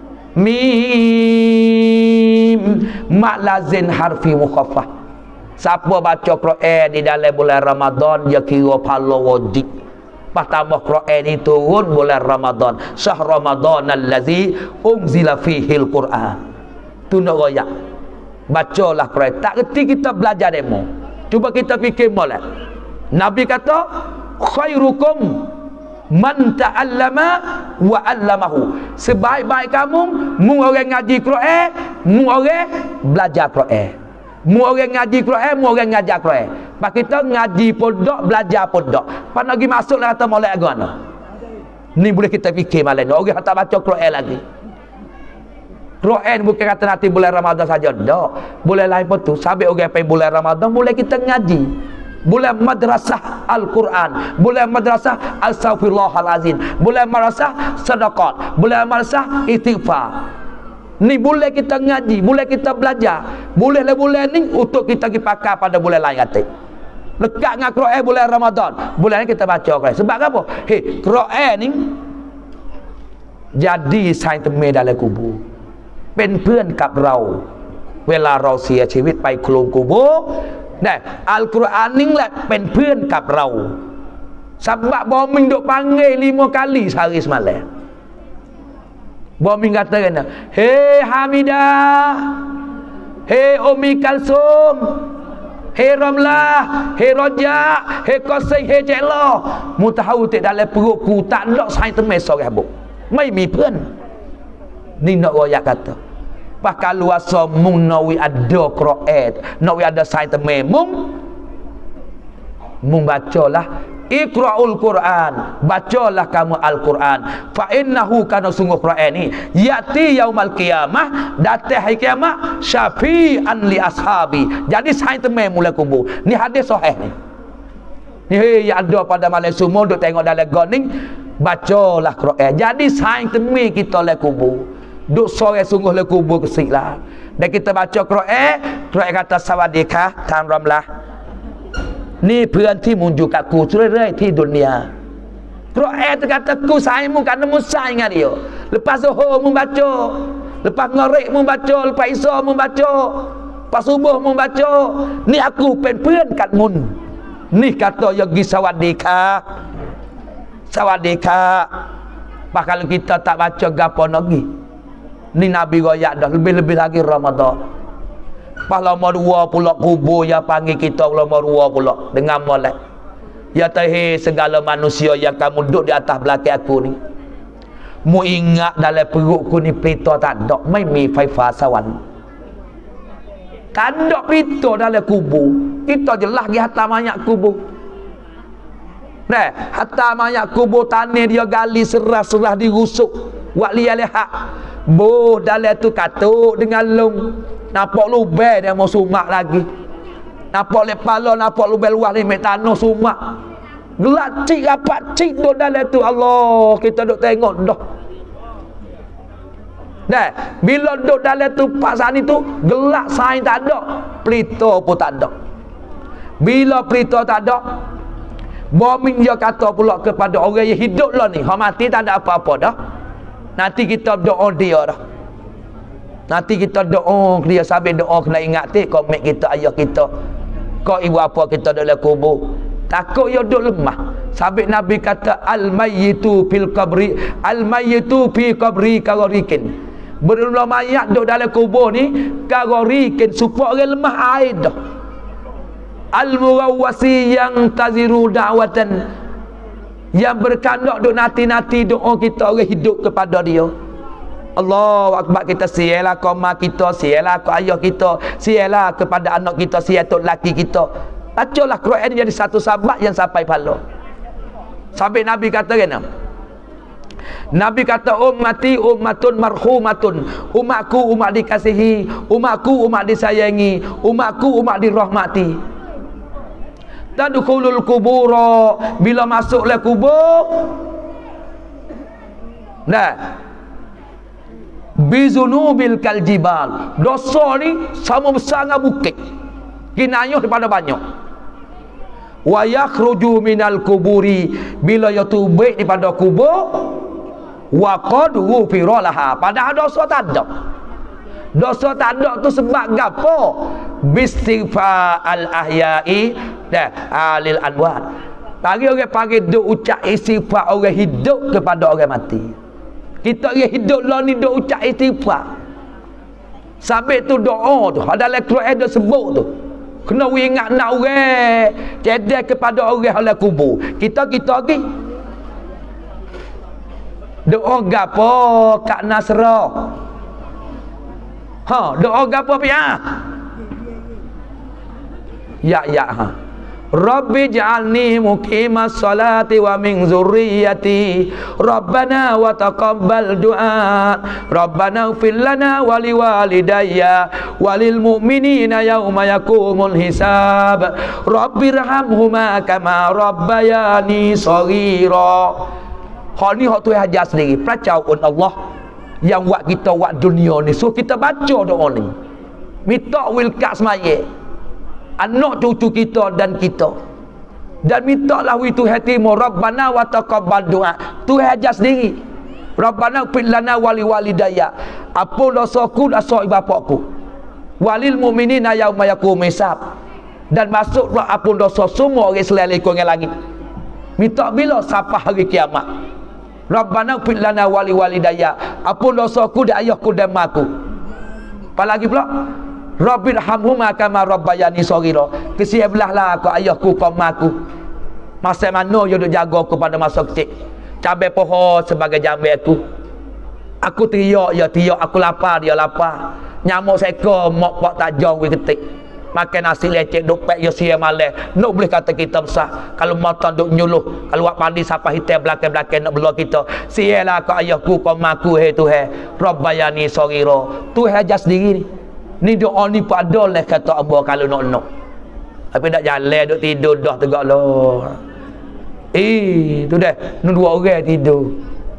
Mim mak lazim harfi mukhaffaf. Siapa baca Quran di dalam bulan Ramadan dia kira pahala wajib. Pas tambah Quran ni turun bulan Ramadan. Syahr Ramadan allazi unzila fihil Quran. Tu nak royak. Bacalah Quran. Tak reti kita belajar demo. Cuba kita fikir molek. Nabi kata khairukum man ta'allama wa 'allamahu. Sebaik-baik kamu mu orang ngaji Quran, mu orang belajar Quran. Mu orang ngaji Quran, mu orang ngajar Quran. Pak kita ngaji pondok, belajar pondok. Pak nak pergi masuklah kata molek agama. Ni boleh kita fikir malam ni. Orang tak baca Quran lagi. Quran bukan kata nanti bulan Ramadan saja. Tak. Bulan lain pun tu. Sampai orang pergi bulan Ramadan, boleh kita ngaji. Bulan madrasah Al-Quran, bulan madrasah Astaghfirullahalazim, bulan madrasah sedekah, bulan madrasah istighfar. Ni boleh kita ngaji, boleh kita belajar. Bolehlah bulan ni untuk kita pergi pakai pada bulan lain kata. Dekat dengan Quran bulan Ramadan, bulan ni kita baca Quran. Sebab apa? Hei, Quran ni jadi sains temui dalam kubur. เป็นเพื่อนกับเราเวลาเราเสียชีวิตไปโคลนกูโบnah Al-Quran ni lah เป็นเพื่อนกับเรา sebab bombing duk panggil lima kali sehari semalam. Bombing kata kena, hei Hamidah, hei Umi Kalsum, hei Ramlah, hei Rojak, hei Qasai, hei Ceklah. Mu tahu tak dalam perut ku tak ada sains temai seorang habuk. Mai mi พื่อน นี่nak royak kata. Pas kalau asa mung nawi ada Quran, nawi ada sains temai mung mung bacalah Iqra'ul Quran, bacalah kamu Al-Quran. Fa innahu kana sungguh Quran ni yati yaumal qiyamah, datang hari kiamat syafi'an li ashabi. Jadi sains temai mula kubur. Ni hadis sahih ni. Ni hey, ada pada malam semua duk tengok dalam goning, bacalah Quran. Jadi sains temai kita le kubur. Duk sore sungguh le kubur kesiklah. Dan kita baca Quran, Quran kata sawadika Tan Ramlah. นี่เพื่อนที่มึงอยู่กับกูเรื่อยๆที่ดุนยา Quran tu kata ku sayang mu kerana mu sayang dengan dia. Lepas zuhur mu baca, lepas maghrib mu baca, lepas isya mu baca, lepas subuh mu baca. Ni aku penเพื่อนกับมุน Ni kata yogi sawadika. Sawadika. Pak kalau kita tak baca gapo lagi. Ni Nabi royak dah lebih-lebih lagi Ramadan. Pas lama dua pula kubur yang panggil kita lama dua pula dengan molek. Ya tahi segala manusia yang kamu duduk di atas belakang aku ni. Mu ingat dalam perutku ni pelita tak ada, mai mi faifa sawan. Tak ada pelita dalam kubur. Kita jelas pergi hatta mayat kubur. Nah, hatta mayat kubur tanah dia gali serah-serah digusuk. Wak liya lihat. Boh dalam tu katuk dengan lung. Nampak lubang dia mau sumak lagi. Nampak lepala, nampak lubang luar ni mek tanah sumak. Gelak cik rapat cik duk dalam tu. Allah, kita duk tengok dah. Dah, bila duk dalam tu pasal ni tu gelak sains tak ada, pelita pun tak ada. Bila pelita tak ada, bombing dia kata pula kepada orang yang hidup lah ni, hak mati tak ada apa-apa dah. Nanti kita doa dia dah. Nanti kita doa dia sampai doa kena ingat tik komik kita ayah kita. Kau ibu apa kita dalam kubur. Takut dia duk lemah. Sampai Nabi kata al mayyitu fil qabri, al mayyitu fi qabri kagorikin. Berulang mayat duk dalam kubur ni kagorikin supaya orang lemah air dah. Al murawwasi yang taziru da'watan, yang berkandak duk nanti-nanti doa kita orang hidup kepada dia. Allah akbar, kita sialah koma kita, sialah ke ayah kita, sialah kepada anak kita, sial tok laki kita. Bacalah Quran jadi satu sebab yang sampai pahala. Sampai Nabi kata kena. Nabi kata ummati ummatun marhumatun. Umatku umat dikasihi, umatku umat disayangi, umatku umat dirahmati. tadkhulul kubura, bila masuk le kubur nah bizunubil kaljibal, dosa ni sama besar dengan bukit, kinayah daripada banyak. Wa yakhruju minal kuburi, bila ya tubik daripada kubur, wa qad ghufira laha, padahal dosa tak ada. Dosa tak ada tu sebab gapo? Bistighfar al ahya'i dah alil anwar. Pagi orang pagi duk ucap istighfar orang hidup kepada orang mati. Kita orang hidup lah ni duk ucap istighfar. Sampai tu doa tu ada dalam Quran dah sebut tu. Kena ingat nak orang cedek kepada orang dalam kubur. Kita kita lagi doa gapo Kak Nasra. Ha, doa gapo pia? Ya ya ha. Rabbi ja'alni muqimas salati wa min zurriyyati. Rabbana wa taqabbal du'a. Rabbana ighfir lana wa liwalidayya walil mu'minina yauma yaqumul hisab. Rabbirhamhuma kama rabbayani shaghira. Hak ni hak tu ajar sendiri. Percaya Allah yang buat kita buat dunia ni. So kita baca doa ni. Minta wilkat semaya. Anak cucu kita dan kita. Dan mintalah itu hatimu Rabbana wa taqabbal du'a. Tuhan ajar sendiri. Rabbana ighfir lana wa liwalidayya. Apa dosaku dosa ibu bapakku. Walil mu'minina yauma yaqumul hisab. Dan masuklah apa dosa semua orang selain dengan langit. Minta bila sampai hari kiamat. Rabbana ighfir lana wa liwalidayya. Apa dosaku dan ayahku dan maku. Apa lagi pula? Rabbirhamhuma kama rabbayani shaghira. Kesian belahlah aku ayahku kau maku. Masa mana you duk jaga aku pada masa kecil. Cabai pohon sebagai jambai aku. Aku teriak ya teriak, aku lapar dia lapar. Nyamuk seekor mok pak tajam we ketik. Makan nasi lecek duk pek yo sia malah. Nak boleh kata kita besar. Kalau mata duk nyuluh, kalau wak pandi siapa hitam belakang-belakang nak belah kita. Sialah kau ayahku kau maku he Tuhan. Rabbayani shaghira. Tuhan ajar sendiri ni. Ni doa ni pada lah kata Allah kalau nak-nak. Tapi tak jalan duk tidur dah tegak lah. Eh, tu dah. Ni dua orang tidur.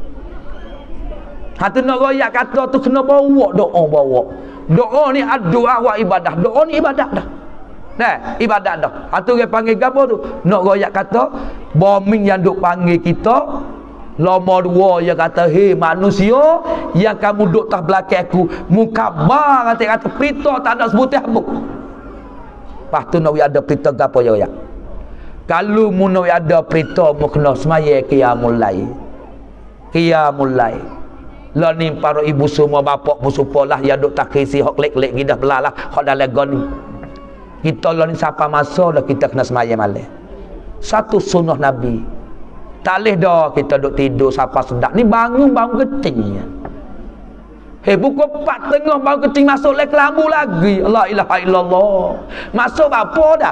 Hatu nak royak kata tu kena bawa doa bawa. Doa ni doa wa ibadah. Doa ni ibadah dah. Nah, ibadah dah. Hatu orang panggil gapo tu? Nak royak kata bombing yang duk panggil kita. Lama dua dia kata, hei manusia yang kamu duduk tak belakang aku, mukabar kata kata perintah tak ada sebutan apa. Lepas tu nak ada perintah apa ya? Kalau mu nak ada perintah mu kena semaya qiyamul lail. Qiyamul lail. Lah ni para ibu semua bapak mu supalah yang duk tak kisi hok lek-lek gidah belalah hok dalam gon ni. Kita lah ni siapa masa dah kita kena semaya malam. Satu sunnah Nabi. Tak boleh dah kita duduk tidur siapa sedap. Ni bangun bangun keting. Hei pukul empat tengah bangun keting masuk lek kelambu lagi. La ilaha illallah. Masuk apa dah?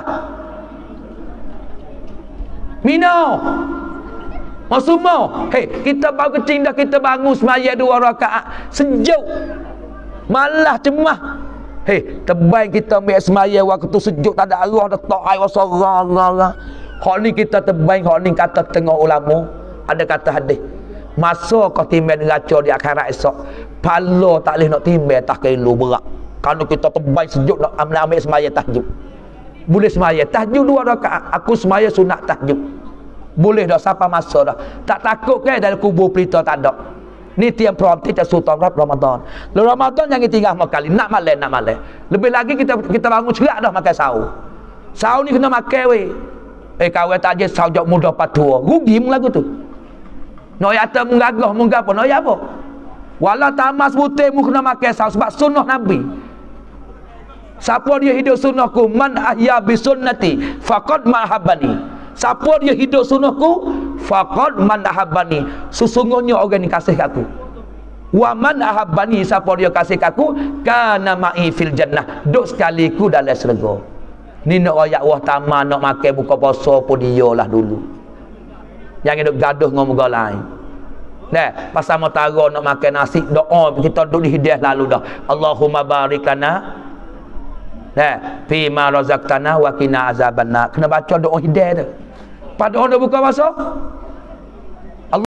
Mino. Masuk mau. Hei kita bangun keting dah kita bangun semaya dua rakaat. Sejuk. Malah cemah. Hei terbaik kita ambil semaya waktu sejuk tak ada arwah dah tak air wasarah. Hak ni kita terbaik, hak ni kata tengah ulama. Ada kata hadis. Masa kau timbang neraca di akhirat esok, pala tak boleh nak timbang tak kilo berat. Kalau kita terbaik sejuk nak ambil, ambil semaya tahajud. Boleh semaya tahajud dua rakaat. Aku semaya sunat tahajud. Boleh dah siapa masa dah. Tak takut ke dari kubur pelita tak ada. Ni tiang prompti tak sultan Ramadan. Lalu Ramadan jangan tinggal makali. Nak malam, nak malam. Lebih lagi kita kita bangun cerak dah makan sahur. Sahur ni kena makan weh. Eh kawan tak je saujak muda patua. Rugi mu lagu tu. Nak yata menggagah menggapa, nak ya apa? Wala tamas putih mu kena makan sahur sebab sunnah Nabi. Siapa dia hidup sunnahku, man ahya bi sunnati faqad mahabbani. Siapa dia hidup sunnahku, faqad man ahabbani. Sesungguhnya orang ni kasih aku. Wa man ahabbani, siapa dia kasih aku, kana ma'i fil jannah. Duk sekali ku dalam syurga. Ni nak royak wah taman nak makan buka puasa pun dia lah dulu. Jangan duk gaduh dengan muka lain. Nah, pasal matara nak makan nasi, doa kita duduk di hidayah lalu dah. Allahumma barik lana Nah, fi ma razaqtana wa qina azabannar. Kena baca doa hidayah tu. Pada orang dah buka puasa. Allah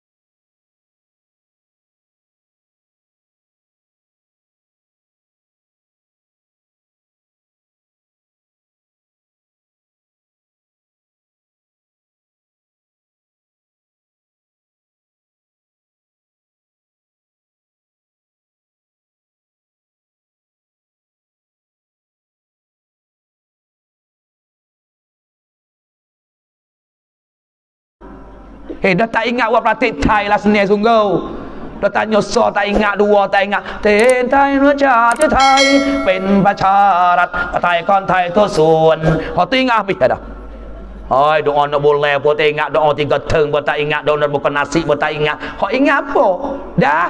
Eh, dah tak ingat buat praktik Thai lah senang sungguh. Dah tanya so tak ingat dua tak ingat. Ten Thai raja te Thai pen pacarat Thai kon Thai tu suan. Kau tu ingat habis dah. Oi, doa nak boleh pun tak ingat, doa tiga teng pun tak ingat, doa nak bukan nasi pun tak ingat. Kau ingat apa? Dah.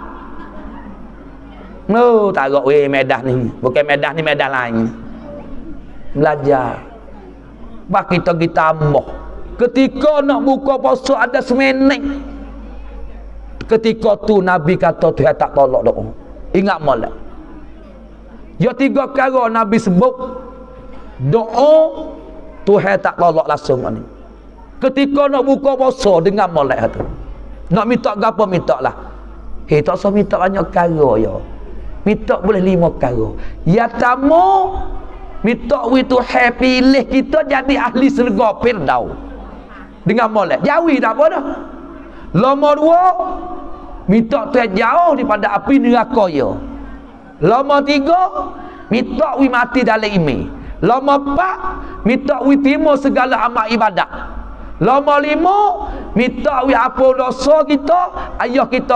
No, tak agak weh medah ni. Bukan medah ni, medah lain. Belajar. Bah kita kita tambah. Ketika nak buka puasa ada semenit. Ketika tu Nabi kata Tuhan tak tolak doa. Ingat molek. Ya tiga kali Nabi sebut doa Tuhan tak tolak langsung ni. Ketika nak buka puasa dengan molek tu. Nak minta gapo minta lah. Eh tak usah minta banyak kali ya. Minta boleh lima kali. Ya tamu minta wi Tuhan pilih kita jadi ahli syurga Firdaus. Dengan molek jauhi tak apa dah. Lama dua minta Tuhan jauh daripada api neraka ya. Lama tiga minta wi mati dalam iman. Lama empat minta wi terima segala amal ibadat. Lama lima minta wi apa dosa kita, ayah kita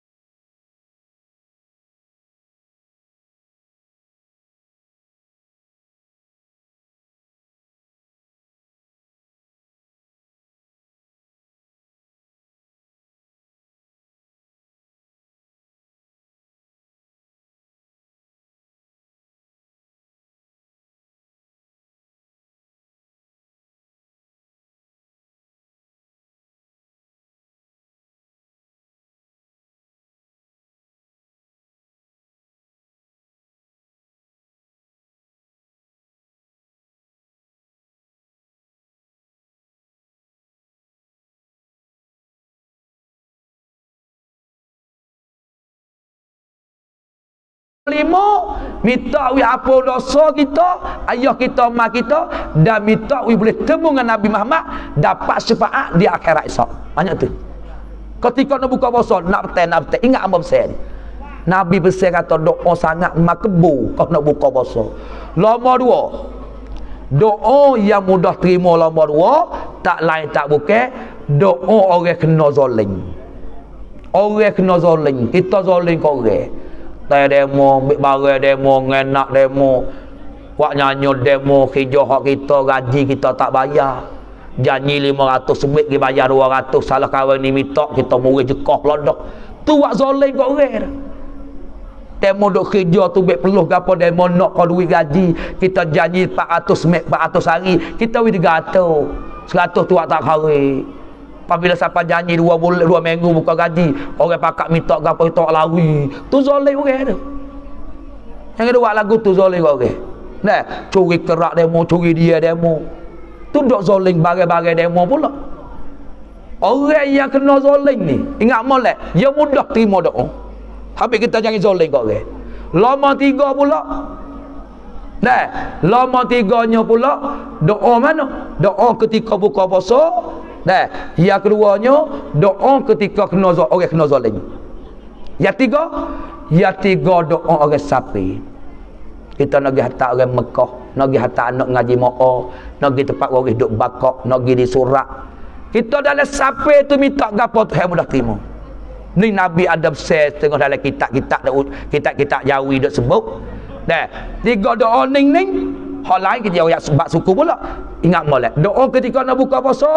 lima minta wi apa dosa kita, ayah kita, mak kita, dan minta wi boleh temu dengan Nabi Muhammad, dapat syafaat di akhirat esok. Banyak tu. Ketika nak buka puasa, nak betul nak betul, ingat apa pesan? Nabi pesan kata doa sangat makbul kalau nak buka puasa. Lama dua. Doa yang mudah terima lama dua, tak lain tak bukan doa orang kena zalim. Orang kena zalim, kita zalim ke orang. Tai demo, ambil barang demo, ngenak demo, buat nyanyi demo, hijau hak kita, gaji kita tak bayar. Janji lima ratus sebit, dia bayar dua ratus, salah kawan ni minta, kita murih jekah pelodok. Tu buat zalim kat orang. Demo duk kerja tu, ambil peluh gapa demo nak kau duit gaji, kita janji empat ratus sebit, empat ratus hari, kita wih tiga ratus. seratus tu buat tak kari. Apabila siapa janji dua bulan dua minggu buka gaji, orang pakak minta gapo kita lawi. Tu zalim orang tu. Yang kedua buat lagu tu zalim orang. Nah, curi kerak demo, curi dia demo. Tu dok zalim bagai-bagai demo pula. Orang yang kena zalim ni, ingat molek, dia mudah terima doa. Habis kita jangan zalim kat orang. Lama tiga pula. Nah, lama tiganya pula doa mana? Doa ketika buka puasa. Nah, yang keduanya doa ketika kena orang kena zalim. Yang tiga, yang tiga doa orang sapi. Kita nak pergi hantar orang Mekah, nak pergi hantar anak ngaji ma'a, nak pergi tempat orang hidup bakak, nak pergi di surat. Kita dalam sapi tu minta gapo Tuhan mudah terima. Ni Nabi ada share tengok dalam kitab-kitab kitab-kitab Jawi dok sebut. Nah, tiga doa ning-ning, hal lain kita ayat sebab suku pula. Ingat molek, doa ketika nak buka puasa.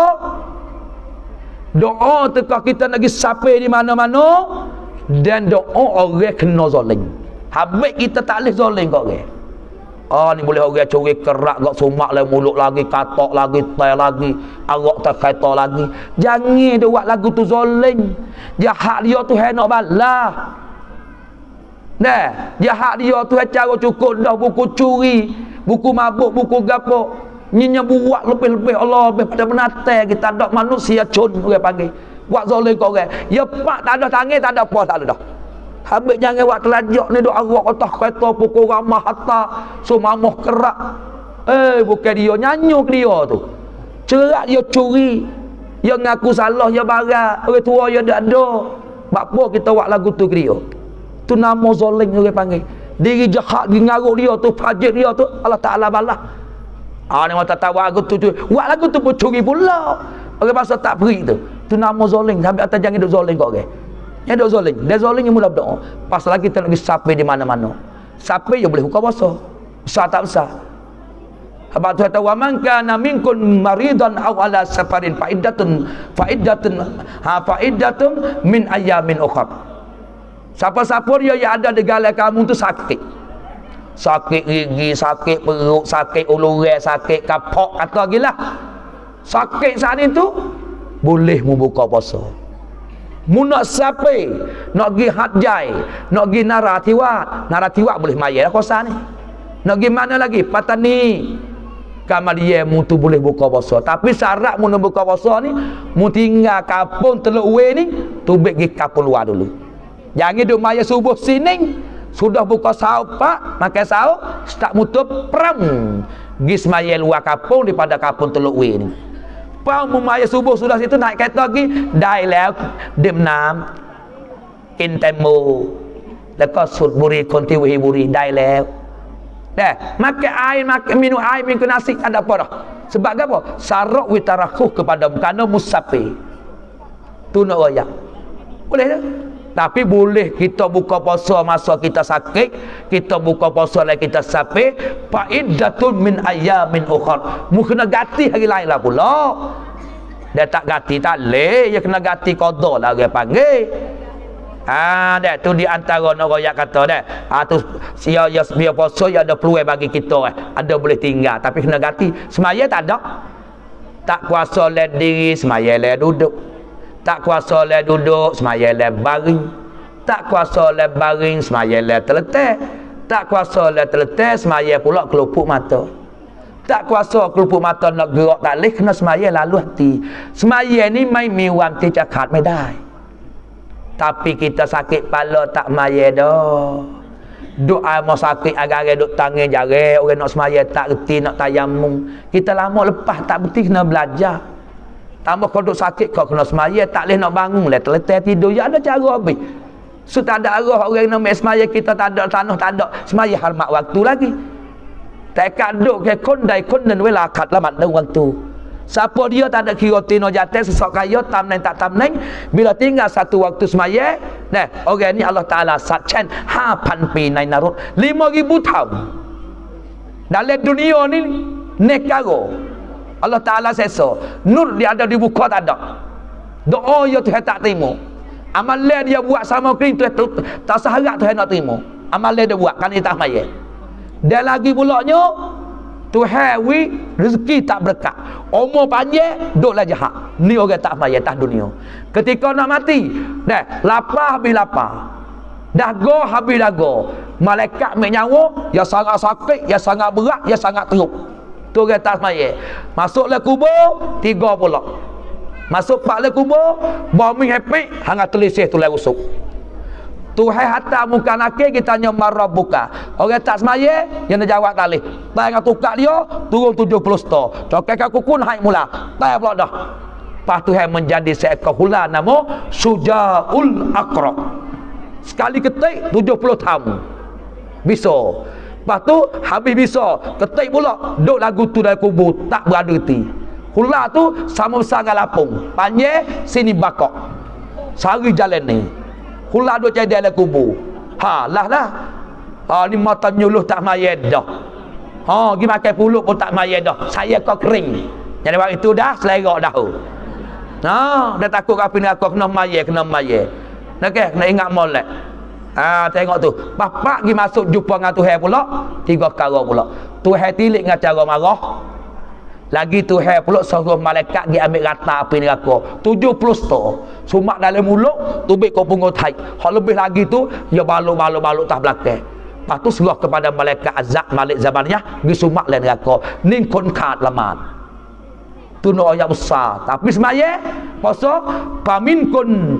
Doa ketika kita nak pergi sapi di mana-mana, dan doa orang kena zalim. Habis kita tak boleh zalim kat orang. Ah, ni boleh orang curi kerak kat sumak lah, mulut lagi, katak lagi, tai lagi, arak tak kata lagi. Jangan dia buat lagu tu zalim. Dia hak dia tu hendak balah. Nah, dia hak dia tu cara cukup dah buku curi. buku mabuk, buku gapo. Nyinya buat lebih-lebih Allah lebih pada menatai kita ada manusia cun orang panggil. Buat zalim kau orang. Ya pak tak ada tangan, tak ada apa, tak ada dah. Habis jangan buat telajak ni duk arwah otak kereta pukul ramah hatta sumamah kerak. Eh bukan dia nyanyuk dia tu. Cerak dia curi. Dia ngaku salah dia barat. Orang tua dia tak ada. Apa kita buat lagu tu ke dia? Tu nama zalim orang panggil. Diri jahat di ngaruk dia tu, fajir dia tu Allah Taala balas. Ah ni mata tahu lagu tu tu. Buat lagu tu pun curi pula. Orang bahasa tak beri tu. Tu nama zalim. Sampai atas jangan duk zalim kau orang. Yang duk zalim. Dia zalim yang mula berdoa. Pasal kita nak pergi sapi di mana-mana. Sapi dia boleh buka puasa. Besar tak besar. Sebab tu kata wa man kana minkum maridan aw ala safarin faidatun faidatun ha faidatun min ayamin ukhra. Siapa-siapa dia yang ada di galai kamu tu sakit. Sakit gigi, sakit perut, sakit uluran, sakit kapok kata gilah. Sakit saat itu boleh membuka puasa. Mu nak sapi, nak pergi hajai, nak pergi naratiwat. Naratiwat boleh mayar kosa ni. Nak pergi mana lagi? Patani. Kamal dia mu tu boleh buka puasa. Tapi syarat mu nak buka puasa ni, mu tinggal kapung Teluk Uwe ni, tu baik pergi kapung luar dulu. Jangan duk maya subuh sini, sudah buka sahur pak, makan sahur, start mutup pram. Pergi semaya luar kapung daripada kapung Teluk Uwe ni. Pau mu maya subuh sudah situ naik kereta lagi, daiแล้วดื่มน้ำกินแตงโมแล้วก็สูบบุหรี่คนที่วิบุหรี่ได้แล้ว Dah, makan air, makan minum air, minum nasi ada apa dah? Sebab apa? Sarok witarakuh kepada kerana musafi. Tu nak royak. Boleh tak? Tapi boleh kita buka puasa masa kita sakit, kita buka puasa lagi kita sakit, faidatun min ayamin ukhra. Mu kena ganti hari lain lah pula. Dia tak ganti tak leh, dia kena ganti qada lah orang panggil. Ah, dah tu di antara nak royak kata dah. Ah tu sia ya biar puasa ya ada peluang bagi kita eh. Ada boleh tinggal tapi kena ganti. Semaya tak ada. Tak kuasa le diri, semaya le duduk. Tak kuasa le duduk, semaya le baring. Tak kuasa le baring, semaya le terletak. Tak kuasa le terletak, semaya pula kelupuk mata. Tak kuasa kelupuk mata nak gerak tak leh kena semaya lalu hati. Semaya ni mai miwam ti cakatไม่ได้ Tapi kita sakit kepala tak maya dah. Doa mau sakit agak-agak duk tangan jari, orang nak semaya tak reti nak tayamum. Kita lama lepas tak berhenti kena belajar. Tambah kau duk sakit kau kena semaya tak boleh nak bangun lah, terletak tidur. Ya ada cara habis. So tak ada arah orang nak main semaya kita tak ada tanah tak ada. Semaya hormat waktu lagi. Tak kaduk ke kondai konden wela kat lamat dah waktu. Siapa dia tak ada kira tino jatuh sesak kaya tamneng tak tamneng bila tinggal satu waktu semaya nah orang ni Allah Ta'ala satchen lima ribu pi nai narut lima ribu tahun dalam dunia ni negara Allah Ta'ala sesa nur dia ada di buka tak ada doa dia Tuhan tak terima amal dia buat sama kering tu tak seharap Tuhan nak terima amal dia buat kan dia tak semaya dan lagi pulaknya Tuhan wi rezeki tak berkat. Umur panjang duklah jahat. Ni orang tak maya atas dunia. Ketika nak mati, dah lapar habis lapar. Dago habis dago. Malaikat ambil nyawa, ya sangat sakit, ya sangat berat, ya sangat teruk. Tu orang tak maya. Masuklah kubur, tiga pula. Masuk pak le kubur, bumi happy, hang telisih tu lai rusuk. Tuhan hatta muka nakir kita tanya marah buka. Orang tak semaya yang nak jawab talih. Tai dengan tukar dia turun tujuh puluh sto. Cokai kukun haik mula. Tai pula dah. Pas Tuhan menjadi seekor hula nama Sujaul Aqra. Sekali ketik tujuh puluh tahun. Bisa. Lepas tu habis bisa. Ketik pula duk lagu tu dari kubur tak berada reti. Hula tu sama besar dengan lapung. Panjang sini bakok. Sari jalan ni. Hula duk cari dalam kubur. Ha, lah lah. Ha, ni mata nyuluh tak maya dah. Ha, pergi makan pulut pun tak maya dah. Saya kau kering. Jadi waktu itu dah selerak dah. Ha, dah takut apa ni aku kena maya, kena maya. Nak ke? Nak ingat molek. Ha, tengok tu. Bapak pergi masuk jumpa dengan Tuhan pula, tiga perkara pula. Tuhan tilik dengan cara marah. Lagi Tuhan pula suruh malaikat dia ambil rata api neraka tujuh puluh sto. Sumak dalam mulut tubik kau pungut hai. Hak lebih lagi tu dia baluk-baluk-baluk tak belakang. Lepas tu serah kepada malaikat azab Malik Zamaniyah, pergi sumak lain neraka. Ni kon kat lamat. Tu no ayat besar. Tapi semaya puasa pamin kun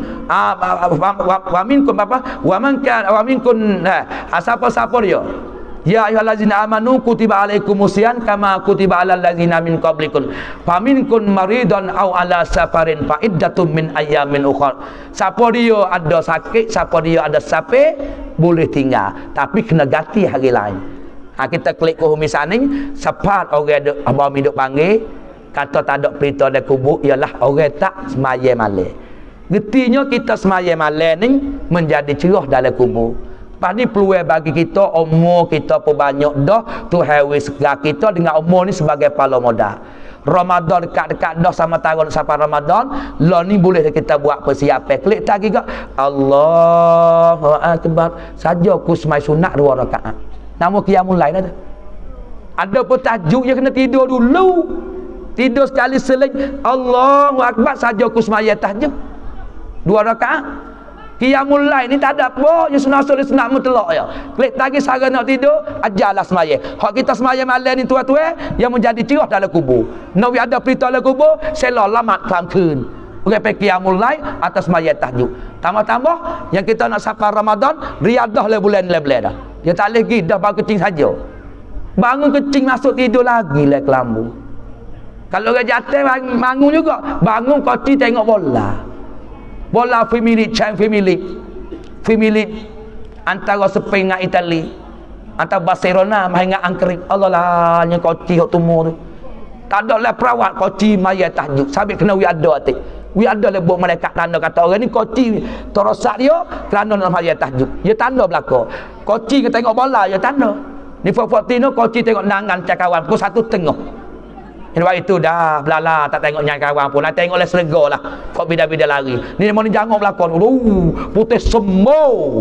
pamin kun apa? Wa man kan wa min kun siapa-siapa dia? Ya ayyuhallazina amanu kutiba alaikumusiyam kama kutiba alal ladzina min qablikum faminkum maridan aw ala safarin fa iddatum min ayyamin ukhra. Siapa dia ada sakit, siapa dia ada sape, boleh tinggal tapi kena ganti hari lain. Ha, kita klik ke humi saning sepat orang ada abang hidup panggil kata tak ada perintah dan kubur ialah orang tak semaya malam. Getinya kita semaya malam ni menjadi cerah dalam kubur. Lepas ni peluang bagi kita, umur kita pun banyak dah, Tuhan wis segar kita dengan umur ni sebagai pala modal. Ramadan dekat-dekat dah sama tahun sampai Ramadan, lah ni boleh kita buat persiapan. Klik tak juga Allahu Akbar. Saja aku semai sunat dua rakaat. Nama qiyamul lail dah. Ada pun tajuk yang kena tidur dulu. Tidur sekali seling Allahu Akbar saja aku semaya tahajud. Dua rakaat. Qiyamul lail ni tak ada apa, ya sunat sunat sunat mutlak ya. Klik lagi sara nak tidur, ajarlah semaya. Hak kita semaya malam ni tuan-tuan yang menjadi cerah dalam kubur. Nabi ada perintah dalam kubur, sela lamat kelam kun. Orang pergi qiyamul lail atas semaya tahajud. Tambah-tambah yang kita nak sampai Ramadan, riadah le bulan-bulan dah. Dia tak lagi dah bangun kecing saja. Bangun kecing masuk tidur lagi le kelambu. Kalau orang jatuh bangun juga, bangun koci tengok bola. Bola family, Champions family, family antara Spain dengan Itali, antara Barcelona main dengan Angkrik. Allah lah, yang koci hok tumur tu. Tak ada lah perawat koci maya tahajud. Sampai kena wi ada atik. Wi ada le buat malaikat tanda kata orang ni koci terosak dia kerana dalam maya tahajud. Ya tanda belaka. Koci ke tengok bola ya tanda. Ni Fortino koci tengok nangan cakawan pukul satu tengah. Sebab itu dah belala tak tengok nyai kawan pun. Nak tengok le serga lah. Kok bida-bida lari. Ni mau ni jangan berlakon. Uh, putih semua.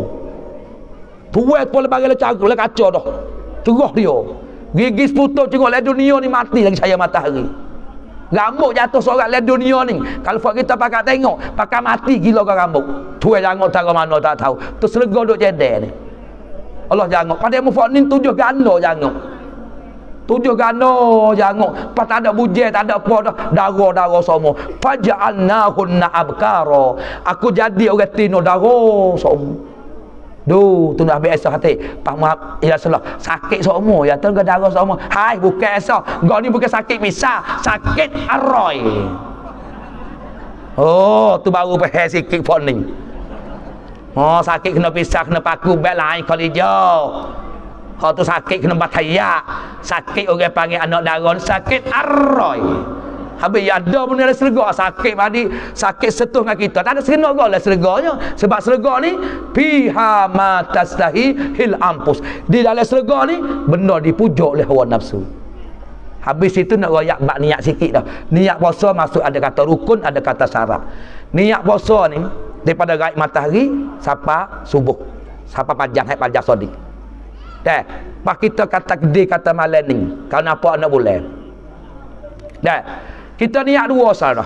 Tuai pun lebar le cagu le kaca dah. Cerah dia. Gigi seputus tengok le dunia ni mati lagi saya matahari. Rambut jatuh seorang le dunia ni. Kalau kita pakai tengok, pakai mati gila ke rambut. Tuai jangan cara mana tak tahu. Tu serga duk jeder ni. Allah jangan. Pada mufak ni tujuh ganda jangan. Tujuh gano jangan pas tak ada bujai tak ada apa dah darah-darah semua faja'alnahunna abkara. Aku jadi orang tino darah semua. Duh tu nak habis esok hati Pak Muhammad ya salah sakit semua ya tu darah semua. Hai bukan esok kau ni bukan sakit bisa sakit aroy. Oh tu baru pahal sikit pon ni. Oh sakit kena pisah kena paku bel lain kali jauh. Kalau tu sakit kena batayak. Sakit orang panggil anak darah sakit arroy. Habis ya ada benda ada serga sakit madi sakit setuh dengan kita. Tak ada serga lah serganya. Sebab serga ni fiha ma tastahi hil ampus. Di dalam serga ni benda dipujuk oleh hawa nafsu. Habis itu nak royak bak niat sikit dah. Niat puasa masuk ada kata rukun, ada kata syarat. Niat puasa ni daripada gaib matahari sampai subuh. Sampai pajang hai pajang sodik. Dah, pak kita kata gede kata malam ni. Kau nampak anak bulan. Dah, kita niat dua salah.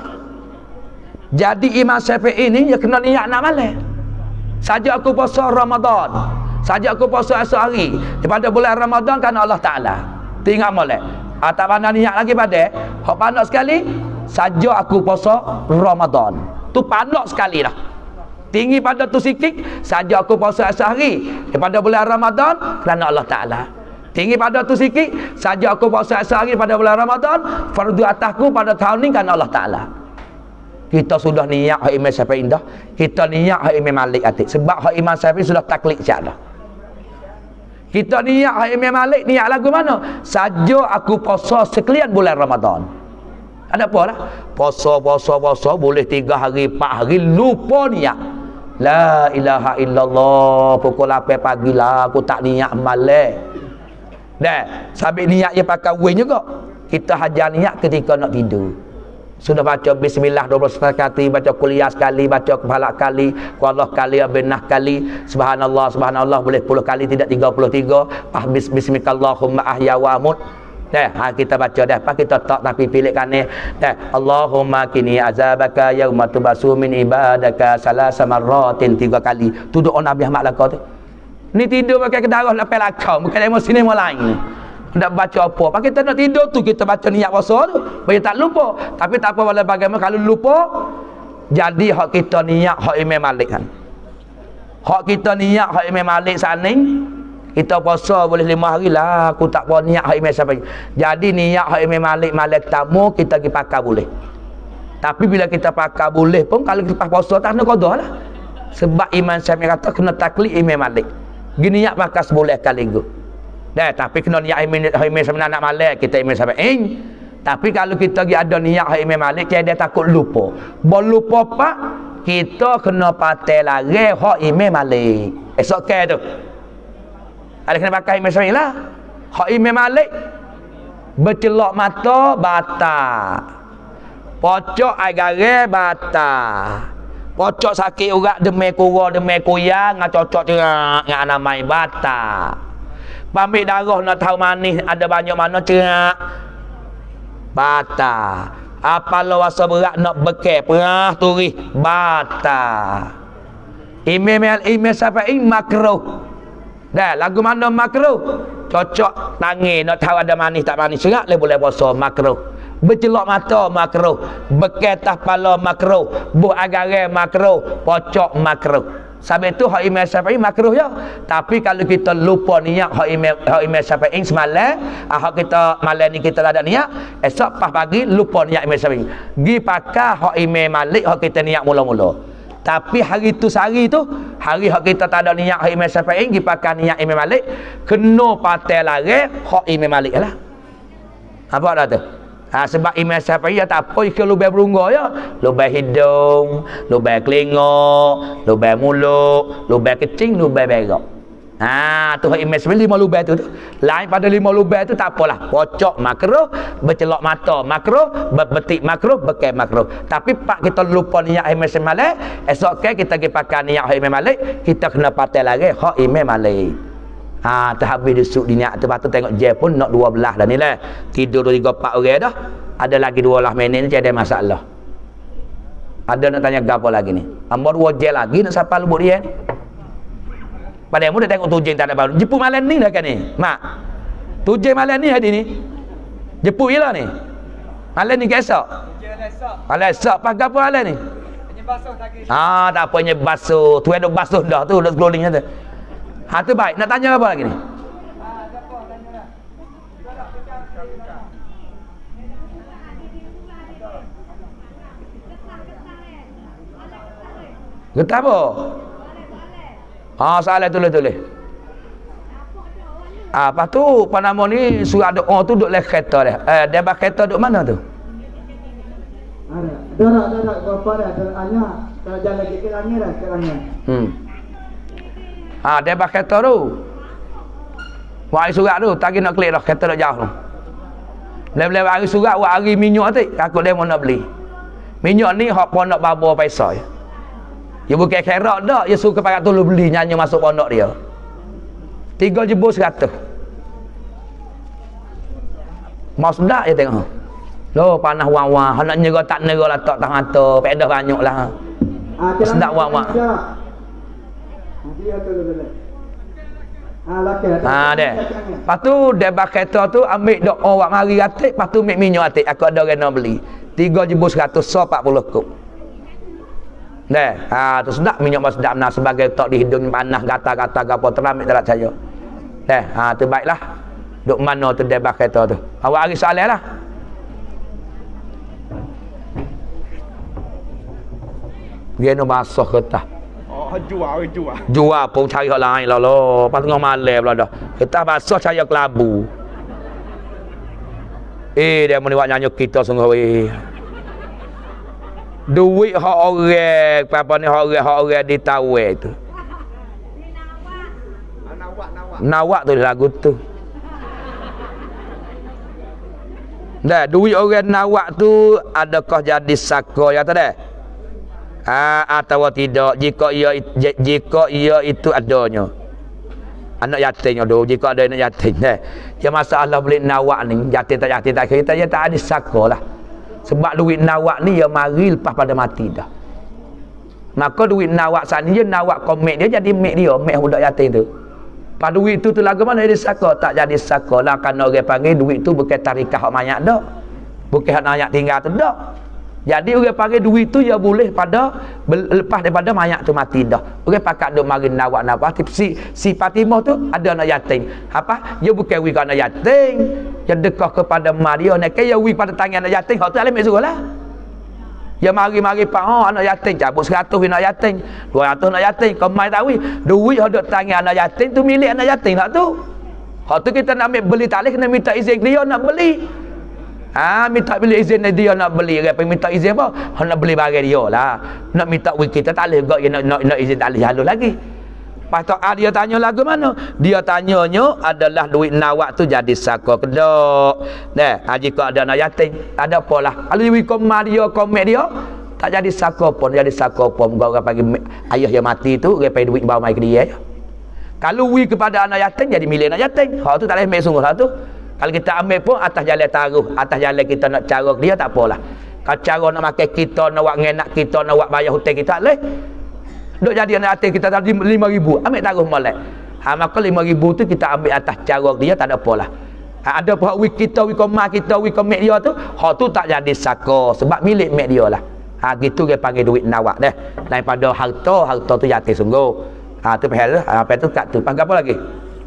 Jadi Imam Syafi'i ni dia kena niat nak malam. Saja aku puasa Ramadan. Saja aku puasa esok hari. Daripada bulan Ramadan kerana Allah Taala. Tinggal malam. Ah, tak pandai niat lagi pada. Hak pandai sekali. Saja aku puasa Ramadan. Tu pandai sekali dah. Tinggi pada tu sikit saja aku puasa esok hari daripada bulan Ramadan kerana Allah Taala. Tinggi pada tu sikit saja aku puasa esok hari pada bulan Ramadan fardu atasku pada tahun ni kerana Allah Taala. Kita sudah niat hak Imam Syafi'i dah. Kita niat hak Imam Malik atik sebab hak Imam Syafi'i sudah taklid siap dah. Kita niat hak Imam Malik niat lagu mana? Saja aku puasa sekalian bulan Ramadan. Ada apa dah? Puasa puasa puasa boleh tiga hari empat hari lupa niat. La ilaha illallah pukul lapan pagi lah aku tak niat malam. Dah, sambil niat dia pakai win juga. Kita hajar niat ketika nak tidur. Sudah baca bismillah dua puluh kali, baca kuliah sekali, baca kepala kali, Allah kali, benah kali, subhanallah subhanallah boleh sepuluh kali tidak tiga puluh tiga. Ah bismikallahumma ahya wa amut. Dah, ha, kita baca dah. Pas kita tak tapi pilih kan ni. Dah, Allahumma kini azabaka yauma tubasu min ibadaka salasa marratin tiga kali. Tu doa Nabi Muhammad lakau tu. Ni tidur pakai kedarah lepas lakau, bukan emosi ni lain. Tak baca apa. Pak kita nak tidur tu kita baca niat puasa tu. Supaya tak lupa. Tapi tak apa wala bagaimana kalau lupa jadi hak kita niat hak Imam Malik kan. Hak kita niat hak Imam Malik saning kita puasa boleh lima hari lah. Aku tak puas niat hak Imam Syafi'i. Jadi niat hak Imam Malik malam tamu kita pergi pakai boleh. Tapi bila kita pakai boleh pun kalau kita puasa tak kena qada lah. Sebab Imam Syafi'i kata kena taklid Imam Malik. Gini niat pakai seboleh kali go. Dah, tapi kena niat Imam sebenarnya nak Malik kita Imam Syafi'i. Tapi kalau kita lagi ada niat Imam Malik dia takut lupa. Bo lupa pak kita kena pakai lagi hak Imam Malik. Esok ke tu. Ada kena pakai Imam Syafi'i lah. Hak Imam Malik bercelok mata batal. Pocok air garam batal. Pocok sakit urat demi kura demi kuyang ngah cocok cerak ngah namai batal. Pamik darah nak tahu manis ada banyak mana cerak batal. Apa lo wasa berat nak bekek perah turih batal. Imam Imam Syafi'i makruh. Dah lagu mana makruh? Cocok tangi nak tahu ada manis tak manis cerak le boleh puasa makruh. Bercelok mata makruh, beketah pala makruh, buh agare makruh, pocok makruh. Sebab itu hak Imam Syafi'i makruh ya. Tapi kalau kita lupa niat hak Imam hak Imam Syafi'i semalam, hak kita malam ni kita ada niat, esok pas pagi lupa niat Imam Syafi'i. Gi pakai hak Imam Malik hak kita niat mula-mula. Tapi hari tu sehari tu, hari hak kita tak ada niat hak Imam Syafi'i, gi pakai niat Imam Malik, kena patai lari hak Imam Malik lah. Apa dah tu? Ha, sebab Imam Syafi'i tak apa ke lubang berungga ya. Lubang hidung, lubang telinga, lubang mulut, lubang kecing, lubang berak. Ha, tu Imam Syafi'i lima lubang tu, tu. Lain pada lima lubang tu tak apalah. Pocok makruh, bercelok mata makruh, berbetik makruh, bekai makruh. Tapi pak kita lupa niat Imam Syafi'i Malik, esok ke kita pergi pakai niat Imam Malik, kita kena pakai lagi hak Imam Malik. Ha, terhabis disuk di niat tu, lepas tu tengok je pun nak dua belas dah ni lah. Tidur dua tiga empat orang dah. Ada lagi dua belas minit ni ada masalah. Ada nak tanya gapo lagi ni? Ambo dua je lagi nak siapa lubuk dia ni. Padahal mu dah tengok tujeng tak ada baru. Jeput malam ni dah kan ni. Mak. Tujeng malam ni hari ni. Jeput je lah ni. Malam ni ke esok? Tujeng esok. Malam esok pas gapo malam ni? Penyebasuh lagi. Ah, tak apa penyebasuh. Tu ada basuh dah tu, dah scrollingnya tu. Ha tu baik. Nak tanya apa lagi ni? Ah, apa tanya dah. Getah apa? Ah, soalan tulis-tulis. Ah, lepas tu apa nama ni surat doa tu duk leh kereta dah. Eh, dia bak kereta duk mana tu? Ada. Dah dah dah berapa dah? Tanya. Kalau jalan lagi ke langit dah, ke langit. Hmm. Ha, dia bak kereta tu. Wahai surat tu, tadi nak klik dah kereta dah jauh tu. Lepas-lepas hari surat, wah hari minyak tu, aku dia mau nak beli. Minyak ni hak pondok babo paisai. Dia bukan kerak dak, dia suka pakai tulu beli nyanyi masuk pondok dia. Tiga jebur seratus. Mau sedap je tengok. Loh, panas wang-wang, nak nyerah tak nyerah lah tak mata, pedah banyak lah. Sedap wang-wang. Ha deh. Lepas tu dia bak kereta tu ambil doa awak mari atik, lepas tu ambil minyak atik. Aku ada orang nak beli. tiga ribu seratus so empat puluh kub. Deh, ha tu sedap minyak mas sedap nah sebagai tok di hidung panas gata-gata gapo teramik darat saya. Deh, ha tu baiklah. Duk mana tu dia bak kereta tu. Awak hari soalan lah. Dia no basah kertas. Jual jual jual pun cari hak lain lah lo pas tengah malam pula dah kita basah cari kelabu eh dia meniwak nyanyi kita sungguh weh duit hak orang apa ni hak orang hak orang ditawar tu nawak nawak nawak tu lagu tu dah duit orang nawak tu adakah jadi saka ya tak dah. Ah, atau tidak jika ia jika ia itu adanya anak yatim tu jika ada anak yatim eh dia masalah beli nawak ni yatim tak yatim tak kita dia tak ada saka lah sebab duit nawak ni dia mari lepas pada mati dah maka duit nawak saat ni dia nawak komik dia jadi mek dia mek budak yatim tu Pada duit tu tu lagu mana jadi saka? Tak jadi saka lah, kerana orang panggil duit tu bukan tarikah hak mayat dak. Bukan hak mayat tinggal tu dak. Jadi orang panggil duit tu ya boleh pada lepas daripada mayat tu mati dah. Orang pakat duk mari nawak-nawak si si Fatimah tu ada anak yatim. Apa? Dia bukan wi anak yatim. Dia dekah kepada Maria nak ya wi pada tangan anak yatim. Hak tu alim suruh lah. Ya mari-mari pak oh anak yatim cabut seratus anak yatim, dua ratus anak yatim, kau mai tahu duit hak duk tangan anak yatim tu milik anak yatim hak tu. Hak tu kita nak ambil beli talih kena minta izin dia nak beli. Ah ha, minta beli izin dia nak beli, apa minta izin apa? Hak nak beli barang dia lah. Nak minta duit kita talih gak nak nak, nak izin talih halus lagi. Pasal ah, dia tanya lagu mana? Dia tanyanya adalah duit nawak tu jadi saka kedok. Nah, haji kau ada anak yatim, ada apalah. Kalau duit komar dia, komek dia, tak jadi saka pun, jadi saka pun. Kau orang pagi ayah yang mati tu, orang pagi duit bawa mai ke dia. Kalau duit kepada anak yatim jadi milik anak yatim. Hak tu tak boleh ambil sungguh lah tu. Kalau kita ambil pun atas jalan taruh, atas jalan kita nak cara dia tak apalah. Kalau cara nak makan kita, nak buat ngenak kita, nak buat bayar hutang kita tak boleh. Duk jadi anak yatim kita tadi lima ribu, ambil taruh molek. Ha, maka lima ribu tu kita ambil atas cara dia tak ada apalah. Ha, ada pun wik kita, wik koma kita, wik mek dia tu, hak tu tak jadi saka sebab milik mek dia lah. Ha, gitu dia panggil duit nawak dah. Daripada harta, harta tu yatim sungguh. Ha, tu pasal ha, apa tu kat tu. Panggil apa lagi?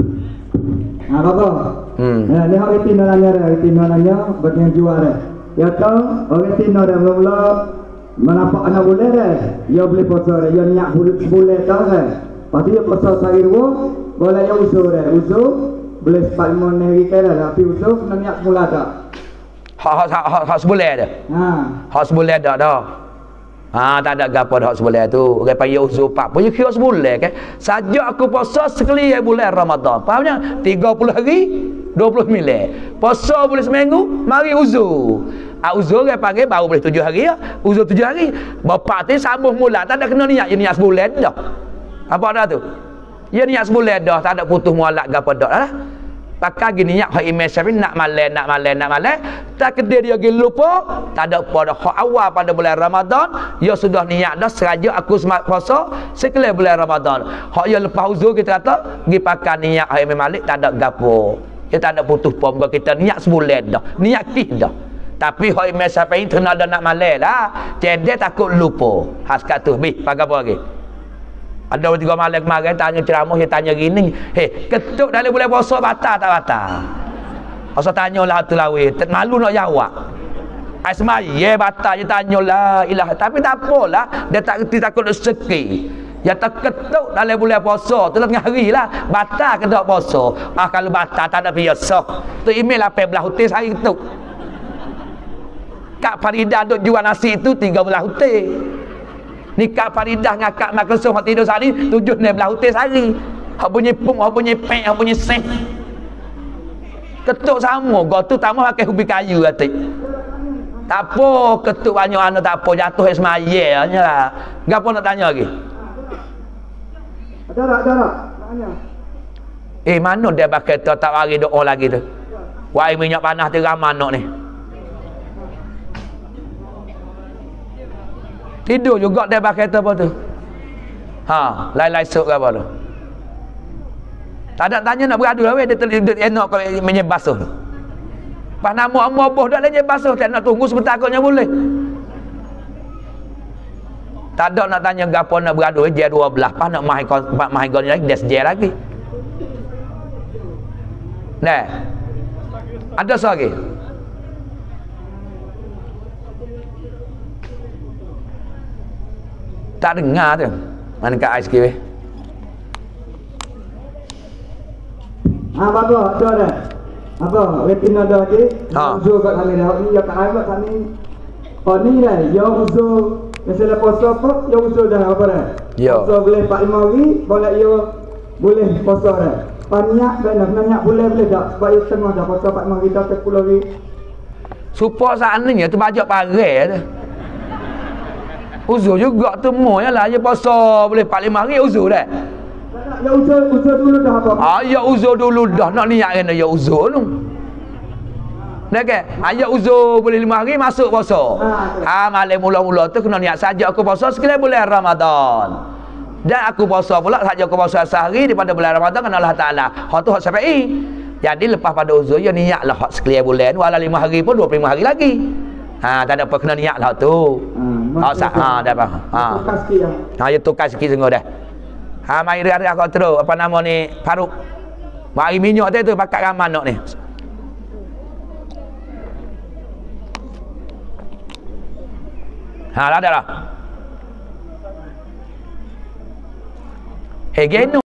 Ha, apa? Hmm. Nah, ni hak itu nanya dah, itu nanya bagi yang jual dah. Ya tahu, orang Tino dah mula menampak anak boleh dah. Dia boleh puasa dah, dia niat boleh tahu dah. Lepas tu dia puasa sehari dua, boleh dia usul dah. Usul boleh sempat lima hari kira dah, tapi usul kena niat mula tak. Hak hak hak hak seboleh dah. Ha. Hak seboleh dah dah. Ha, tak ada gapo dah hak seboleh tu. Orang panggil usul pak pun dia kira seboleh kan. Sajak aku puasa sekali bulan Ramadan. Fahamnya? tiga puluh hari, dua puluh sembilan. Puasa boleh seminggu, mari uzur. Ah uzur dia panggil baru boleh tujuh hari ya. Uzur tujuh hari. Bapak tu sambung mula, tak ada kena niat, dia niat sebulan dah. Apa dah tu? Dia niat sebulan dah, tak ada putus mualak gapo dak lah. Pakai gini niat hak Imam Syafi'i nak malam, nak malam, nak malam. Tak kedai dia pergi lupa, tak ada apa dah. Hak awal pada bulan Ramadan, dia sudah niat dah sengaja aku semat puasa sekali bulan Ramadan. Hak dia lepas uzur kita kata, pergi pakai niat hak Imam Malik tak ada gapo. Dia tak ada putus pom kita niat sebulan dah. Niat kih dah. Tapi hoi Imam Syafi'i kena ada nak malai lah. Jadi takut lupa. Haskat tu bih pakai apa lagi? Ada tiga malam kemarin tanya ceramah, dia tanya gini, "Hei, ketuk dalam bulan puasa batal tak batal?" Masa tanyalah tu lawi, malu nak jawab. Ai semaya batal dia tanyalah ilah, tapi tak apalah, dia tak reti takut rezeki. Ya tak ketuk dalam bulan puasa tu tengah hari lah, batal ke tak puasa. Ah kalau batal tak ada biasa. Tu email lapan belas hutis hari ketuk. Kak Faridah duk jual nasi itu tiga belas hutis. Ni Kak Faridah dengan Kak Makasum hak tidur sehari tujuh enam belas hutis sehari. Hak bunyi pung, hak bunyi pek, hak bunyi seh. Ketuk sama, gua tu tambah pakai ubi kayu kata. Tak apa ketuk banyak anak tak apa jatuh semaya nya lah. Gapo nak tanya lagi? Ada tak? Ada tak? Tanya. Eh mana dia pakai tu tak bagi doa lagi tu? Wahai minyak panas tu ramai nak ni. Tidur juga dia pakai tu apa tu? Ha, lain-lain sok ke apa tu? Tak ada tanya nak beradu lah weh, dia terlibat enak kalau menyebasuh tu. Pas nama amu aboh dak lagi basuh, tak nak tunggu sebentar agaknya boleh. Tak ada nak tanya gapo nak beradu je dua belas, pas nak mai pak mai gon lagi des je lagi. Nah. Ada lagi? Tak dengar tu. Mana kat ais sikit weh. Ha bagus, ada dah. Apa? Retina dah je. Ha. Uzur kat sana dah. Ni ya kat air kat sana. Oh ni dah. Ya uzur. Misalnya puasa apa? Ya uzur dah apa dah? Ya. Puasa boleh empat lima hari, boleh ya boleh puasa dah. Banyak kan nak nanya boleh boleh tak? Sebab ya tengah dah puasa empat lima hari dah sepuluh hari. Supaya saat ni tu bajak parai tu. Uzur juga tu mu ya lah, dia puasa boleh empat lima hari uzur dah. Ya uzur, uzur dulu dah apa? Ah ya uzur dulu dah, nak niat kena ya uzur tu. Nak ke? Ah ya uzur boleh lima hari masuk puasa. Ah malam mula-mula tu kena niat saja aku puasa sekali bulan Ramadan. Dan aku puasa pula saja aku puasa sehari daripada bulan Ramadan kan Allah Taala. Hak tu hak Syafi'i. Jadi lepas pada uzur ya niatlah hak sekalian bulan walau lima hari pun dua puluh lima hari lagi. Ha, tak ada apa kena niatlah tu. Ha, ha, ha dah faham. Ha. Ha, ya tukar sikit sungguh dah. Ha, mai hari aku terus apa nama ni Faruk. Mari minyak tu tu pakat raman nak ni. Ha, dah dah lah. Eh, geno